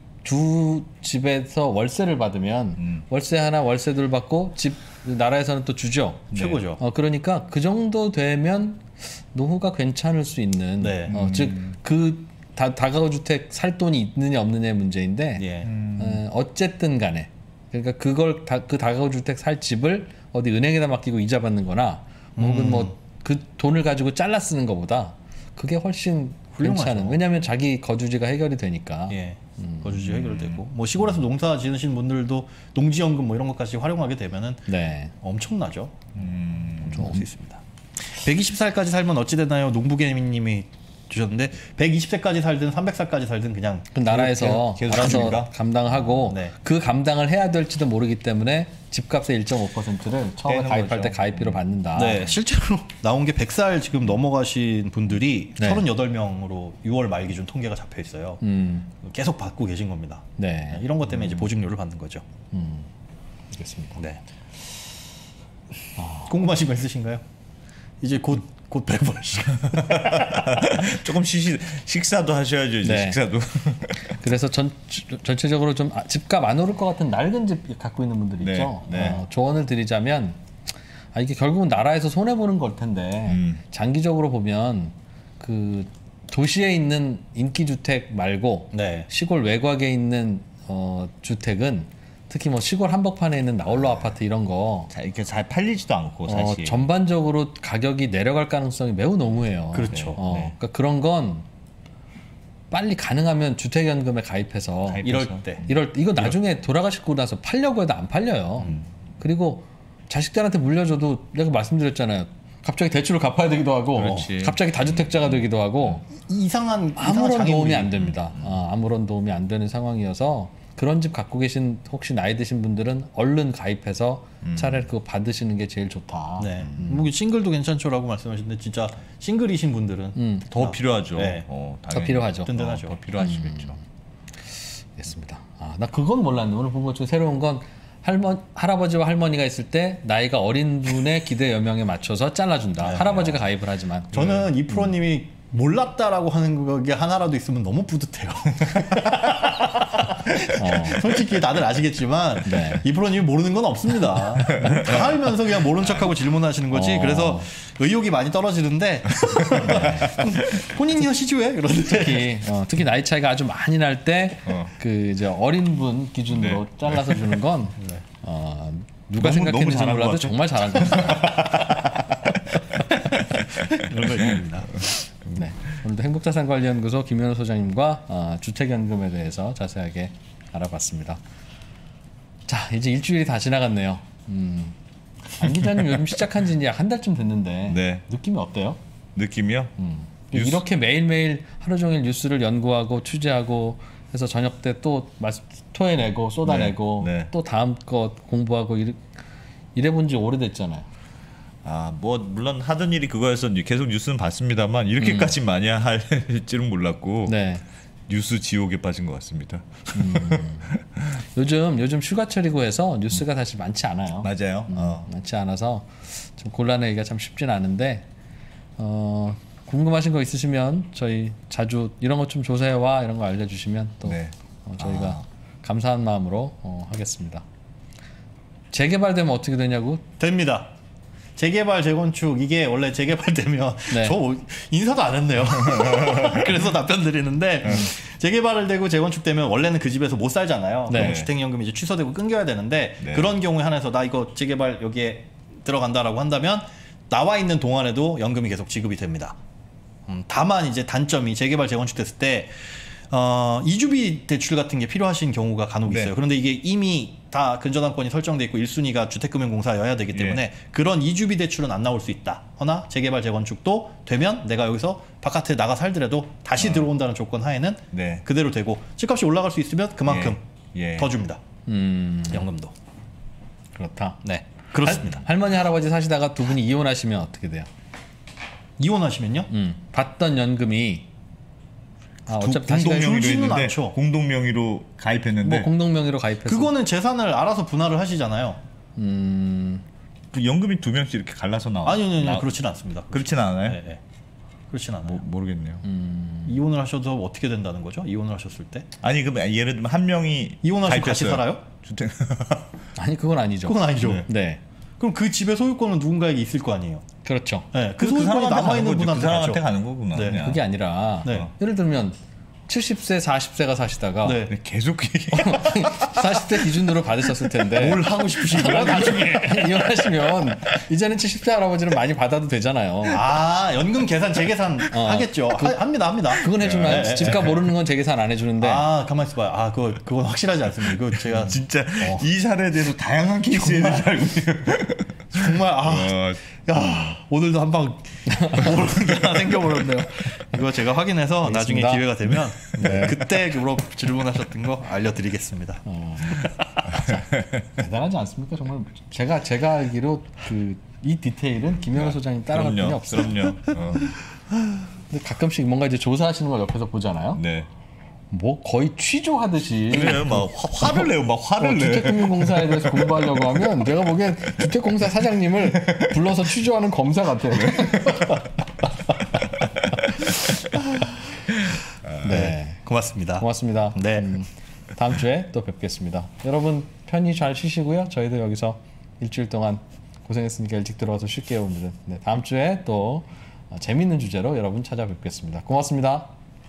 Speaker 1: 두 집에서 월세를 받으면
Speaker 2: 음.
Speaker 1: 월세 하나 월세 둘 받고 집 나라에서는 또 주죠.
Speaker 2: 네.
Speaker 3: 최고죠.
Speaker 1: 어 그러니까 그 정도 되면 노후가 괜찮을 수 있는
Speaker 3: 네.
Speaker 1: 어, 즉그 다가구 주택 살 돈이 있느냐 없느냐의 문제인데
Speaker 3: 예,
Speaker 2: 음.
Speaker 1: 어, 어쨌든 간에 그러니까 그걸 다, 그 다가구 주택 살 집을 어디 은행에다 맡기고 이자 받는 거나 혹은
Speaker 3: 음.
Speaker 1: 뭐 그 돈을 가지고 잘라 쓰는 것보다 그게 훨씬
Speaker 3: 훌륭하죠.
Speaker 1: 괜찮은 왜냐하면 자기 거주지가 해결이 되니까
Speaker 3: 예,
Speaker 1: 음.
Speaker 3: 거주지 해결되고 뭐 시골에서 농사 지으신 분들도 농지연금 뭐 이런 것까지 활용하게 되면은
Speaker 1: 네.
Speaker 3: 엄청나죠.
Speaker 2: 음.
Speaker 3: 엄청 할 수 있습니다. 백이십 살까지 살면 어찌 되나요? 농부개미님이 주셨는데 백이십 세까지 살든 삼백 살까지 살든 그냥
Speaker 1: 그 나라에서
Speaker 3: 계속
Speaker 1: 알아서
Speaker 3: 줍니다.
Speaker 1: 감당하고
Speaker 3: 네.
Speaker 1: 그 감당을 해야 될지도 모르기 때문에 집값의 일 점 오 퍼센트를 처음에
Speaker 2: 떼는
Speaker 1: 가입할
Speaker 2: 거죠.
Speaker 1: 때 가입비로 받는다.
Speaker 3: 네, 실제로 나온 게 백 살 지금 넘어가신 분들이
Speaker 1: 네.
Speaker 3: 서른여덟 명으로 유월 말 기준 통계가 잡혀 있어요.
Speaker 1: 음,
Speaker 3: 계속 받고 계신 겁니다.
Speaker 1: 네.
Speaker 3: 이런 것 때문에 이제 보증료를 받는 거죠.
Speaker 1: 음, 알겠습니다.
Speaker 3: 네. 궁금하신 거 있으신가요? 이제 곧 곧 백 번씩.
Speaker 2: 조금 시시, 식사도 하셔야죠 이제
Speaker 1: 네.
Speaker 2: 식사도.
Speaker 1: 그래서 전, 전체적으로 좀 아, 집값 안 오를 것 같은 낡은 집 갖고 있는 분들
Speaker 2: 네,
Speaker 1: 있죠.
Speaker 2: 네.
Speaker 1: 어, 조언을 드리자면 아, 이게 결국은 나라에서 손해 보는 걸 텐데
Speaker 2: 음.
Speaker 1: 장기적으로 보면 그 도시에 있는 인기 주택 말고
Speaker 3: 네.
Speaker 1: 시골 외곽에 있는 어, 주택은 특히 뭐 시골 한복판에 있는 나홀로 아파트 이런 거
Speaker 2: 자, 이렇게 잘 팔리지도 않고
Speaker 1: 어,
Speaker 2: 사실.
Speaker 1: 전반적으로 가격이 내려갈 가능성이 매우 농후해요.
Speaker 3: 그렇죠.
Speaker 1: 어,
Speaker 2: 네.
Speaker 1: 그러니까 그런 건 빨리 가능하면 주택연금에 가입해서
Speaker 2: 가입-
Speaker 3: 이럴
Speaker 2: 그래서.
Speaker 3: 때.
Speaker 1: 이럴 이거 나중에 돌아가시고 나서 팔려고 해도 안 팔려요.
Speaker 2: 음.
Speaker 1: 그리고 자식들한테 물려줘도 내가 말씀드렸잖아요. 갑자기 대출을 갚아야 되기도 하고
Speaker 2: 그렇지.
Speaker 1: 갑자기 다주택자가 되기도 하고
Speaker 3: 이상한 이상한
Speaker 1: 아무런
Speaker 3: 장애물이-
Speaker 1: 도움이 안 됩니다. 아, 아무런 도움이 안 되는 상황이어서 그런 집 갖고 계신 혹시 나이 드신 분들은 얼른 가입해서 차라리 그거 받으시는 게 제일 좋다.
Speaker 3: 네. 뭐 싱글도 괜찮죠라고 말씀하시는데 진짜 싱글이신 분들은
Speaker 1: 음,
Speaker 2: 더
Speaker 3: 아,
Speaker 2: 필요하죠.
Speaker 3: 네.
Speaker 2: 어,
Speaker 1: 더
Speaker 2: 당연히.
Speaker 1: 필요하죠.
Speaker 3: 든든하죠.
Speaker 2: 어, 더 필요하시겠죠.
Speaker 1: 됐습니다. 아, 나 그건 몰랐네. 오늘 본 것 중에 새로운 건 할머, 할아버지와 할머니가 있을 때 나이가 어린 분의 기대 여명에 맞춰서 잘라준다. 할아버지가 가입을 하지만.
Speaker 3: 저는 이 프로님이 몰랐다라고 하는 게 하나라도 있으면 너무 뿌듯해요.
Speaker 1: 어,
Speaker 3: 솔직히 다들 아시겠지만
Speaker 1: 네.
Speaker 3: 이 프로님이 모르는 건 없습니다. 다 알면서 그냥 모른 척하고 질문하시는 거지.
Speaker 1: 어.
Speaker 3: 그래서 의욕이 많이 떨어지는데 본인이 하시지 왜? 그러는데
Speaker 1: 특히 어, 특히 나이 차이가 아주 많이 날 때 그
Speaker 2: 어.
Speaker 1: 이제 어린 분 기준으로
Speaker 2: 네.
Speaker 1: 잘라서 주는 건 어, 누가
Speaker 2: 너무- 너무
Speaker 1: 생각했는지
Speaker 2: 잘한
Speaker 1: 몰라도
Speaker 2: 것 같아.
Speaker 1: 정말 잘한 겁니다.
Speaker 3: 그런 거 있습니다.
Speaker 1: 네. 오늘도 행복자산관리연구소 김현우 소장님과 어, 주택연금에 대해서 자세하게 알아봤습니다. 자, 이제 일주일이 다 지나갔네요. 음, 안 기자님 요즘 시작한 지 이제 한 달쯤 됐는데
Speaker 2: 네.
Speaker 1: 느낌이 어때요?
Speaker 2: 느낌이요?
Speaker 1: 음.
Speaker 2: 뉴스-
Speaker 1: 이렇게 매일매일 하루 종일 뉴스를 연구하고 취재하고 해서 저녁 때 또 토해내고 쏟아내고
Speaker 2: 네, 네.
Speaker 1: 또 다음 거 공부하고 이래, 이래 본 지 오래됐잖아요.
Speaker 2: 아, 뭐 물론 하던 일이 그거여서 계속 뉴스는 봤습니다만 이렇게까지 많이 할 줄은 몰랐고
Speaker 1: 네.
Speaker 2: 뉴스 지옥에 빠진 것 같습니다.
Speaker 1: 요즘 요즘 휴가철이고 해서 뉴스가 사실 많지 않아요.
Speaker 2: 맞아요.
Speaker 1: 음,
Speaker 2: 어.
Speaker 1: 많지 않아서 좀 골라내기가 참 쉽진 않은데 어, 궁금하신 거 있으시면 저희 자주 이런 것 좀 조사해와 이런 거 알려주시면 또
Speaker 2: 네.
Speaker 1: 어, 저희가
Speaker 2: 아.
Speaker 1: 감사한 마음으로 어, 하겠습니다. 재개발되면 어떻게 되냐고?
Speaker 3: 됩니다. 재개발 재건축 이게 원래 재개발되면
Speaker 1: 네.
Speaker 3: 저 인사도 안 했네요. 그래서 답변 드리는데 재개발을 되고 재건축되면 원래는 그 집에서 못 살잖아요.
Speaker 1: 네.
Speaker 3: 그럼 주택연금이 이제 취소되고 끊겨야 되는데
Speaker 2: 네.
Speaker 3: 그런 경우에 한해서 나 이거 재개발 여기에 들어간다라고 한다면 나와 있는 동안에도 연금이 계속 지급이 됩니다. 음, 다만 이제 단점이 재개발 재건축 됐을 때 어, 이주비 대출 같은 게 필요하신 경우가 간혹
Speaker 2: 네.
Speaker 3: 있어요. 그런데 이게 이미 다 근저당권이 설정돼 있고 일 순위가 주택금융공사여야 되기 때문에
Speaker 2: 예.
Speaker 3: 그런 이주비 대출은 안 나올 수 있다. 허나 재개발 재건축도 되면 내가 여기서 바깥에 나가 살더라도 다시
Speaker 2: 어.
Speaker 3: 들어온다는 조건 하에는
Speaker 2: 네.
Speaker 3: 그대로 되고 집값이 올라갈 수 있으면 그만큼
Speaker 2: 예. 예.
Speaker 3: 더 줍니다.
Speaker 1: 음,
Speaker 3: 연금도.
Speaker 1: 그렇다.
Speaker 3: 네, 그렇습니다.
Speaker 1: 할, 할머니 할아버지 사시다가 두 분이 이혼하시면 어떻게 돼요?
Speaker 3: 이혼하시면요?
Speaker 1: 음, 받던 연금이 아,
Speaker 2: 두-
Speaker 1: 어차피 다시
Speaker 2: 공동
Speaker 1: 가입-
Speaker 2: 명의로
Speaker 3: 줄지는
Speaker 2: 했는데
Speaker 3: 않죠.
Speaker 2: 공동 명의로 가입했는데
Speaker 1: 뭐 공동 명의로 가입해서
Speaker 3: 그거는 재산을 알아서 분할을 하시잖아요.
Speaker 1: 음,
Speaker 2: 그 연금이 두 명씩 이렇게 갈라서 나와.
Speaker 3: 아니요, 아니요,
Speaker 2: 나-
Speaker 3: 그렇지는 않습니다.
Speaker 2: 그렇진 않아요.
Speaker 3: 네, 네. 그렇진 않아요.
Speaker 2: 뭐, 모르겠네요.
Speaker 1: 음,
Speaker 3: 이혼을 하셔도 어떻게 된다는 거죠? 이혼을 하셨을 때?
Speaker 2: 아니 그럼 예를 들면 한 명이
Speaker 3: 이혼하시고 같이
Speaker 2: 가입했어요.
Speaker 3: 살아요?
Speaker 2: 주택
Speaker 1: 아니 그건 아니죠.
Speaker 3: 그건 아니죠.
Speaker 2: 네.
Speaker 1: 네,
Speaker 3: 그럼 그 집의 소유권은 누군가에게 있을 거 아니에요?
Speaker 1: 그렇죠.
Speaker 3: 네, 그
Speaker 2: 그
Speaker 3: 소유권이
Speaker 2: 사람한테
Speaker 3: 남아
Speaker 2: 가는
Speaker 3: 있는
Speaker 2: 거지. 그
Speaker 3: 분한테
Speaker 2: 사람한테
Speaker 3: 가죠.
Speaker 2: 가는 거구나.
Speaker 3: 네,
Speaker 2: 그냥.
Speaker 1: 그게 아니라
Speaker 3: 네.
Speaker 1: 어, 예를 들면 칠십 세, 사십 세가 사시다가
Speaker 3: 네.
Speaker 2: 네, 계속 얘기.
Speaker 1: 사십 세 기준으로 받으셨을 텐데
Speaker 3: 뭘 하고 싶으신 거야?
Speaker 1: 나중에 이혼하시면 이제는 칠십 세 할아버지는 많이 받아도 되잖아요.
Speaker 3: 아, 연금 계산 재계산
Speaker 1: 어.
Speaker 3: 하겠죠. 하, 합니다, 합니다.
Speaker 1: 그건 해주면
Speaker 3: 네,
Speaker 1: 집값 오르는 건 재계산 안 해주는데
Speaker 3: 아, 가만 있어봐요. 아, 그거 그건 확실하지 않습니다. 이거 제가
Speaker 2: 진짜 이 사례에 대해서 다양한 케이스에 대해서 알고 있어요.
Speaker 3: 정말 아,
Speaker 2: 어,
Speaker 3: 야, 오늘도 한방 모르는 게 하나 생겨버렸네요. 이거 제가 확인해서 나중에
Speaker 1: 알겠습니다.
Speaker 3: 기회가 되면 네, 그때 물어 질문하셨던 거 알려드리겠습니다.
Speaker 1: 어. 대단하지 않습니까? 정말 제가 제가 알기로 그 이 디테일은 김영호 소장님 따라갈 분이
Speaker 2: 그럼요.
Speaker 1: 없어요.
Speaker 2: 그럼요. 어,
Speaker 1: 근데 가끔씩 뭔가 이제 조사하시는 걸 옆에서 보잖아요.
Speaker 2: 네.
Speaker 1: 뭐 거의 취조하듯이
Speaker 2: 그래요. 막 화, 화를 내요. 막 화를
Speaker 1: 어,
Speaker 2: 내.
Speaker 1: 주택금융공사에 대해서 공부하려고 하면 내가 보기엔 주택공사 사장님을 불러서 취조하는 검사 같아요. 네,
Speaker 3: 고맙습니다.
Speaker 1: 고맙습니다.
Speaker 3: 네.
Speaker 1: 음, 다음 주에 또 뵙겠습니다. 여러분 편히 잘 쉬시고요. 저희도 여기서 일주일 동안 고생했으니까 일찍 들어와서 쉴게요, 오늘은. 네, 다음 주에 또 재밌는 주제로 여러분 찾아뵙겠습니다. 고맙습니다.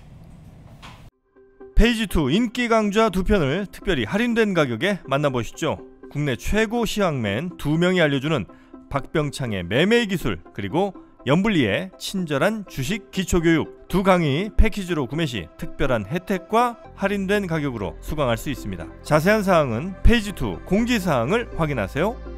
Speaker 4: 페이지 투 인기 강좌 두 편을 특별히 할인된 가격에 만나보시죠. 국내 최고 시황맨 두 명이 알려주는 박병창의 매매 기술, 그리고 연불리의 친절한 주식 기초교육 두 강의 패키지로 구매 시 특별한 혜택과 할인된 가격으로 수강할 수 있습니다. 자세한 사항은 페이지 투 공지사항을 확인하세요.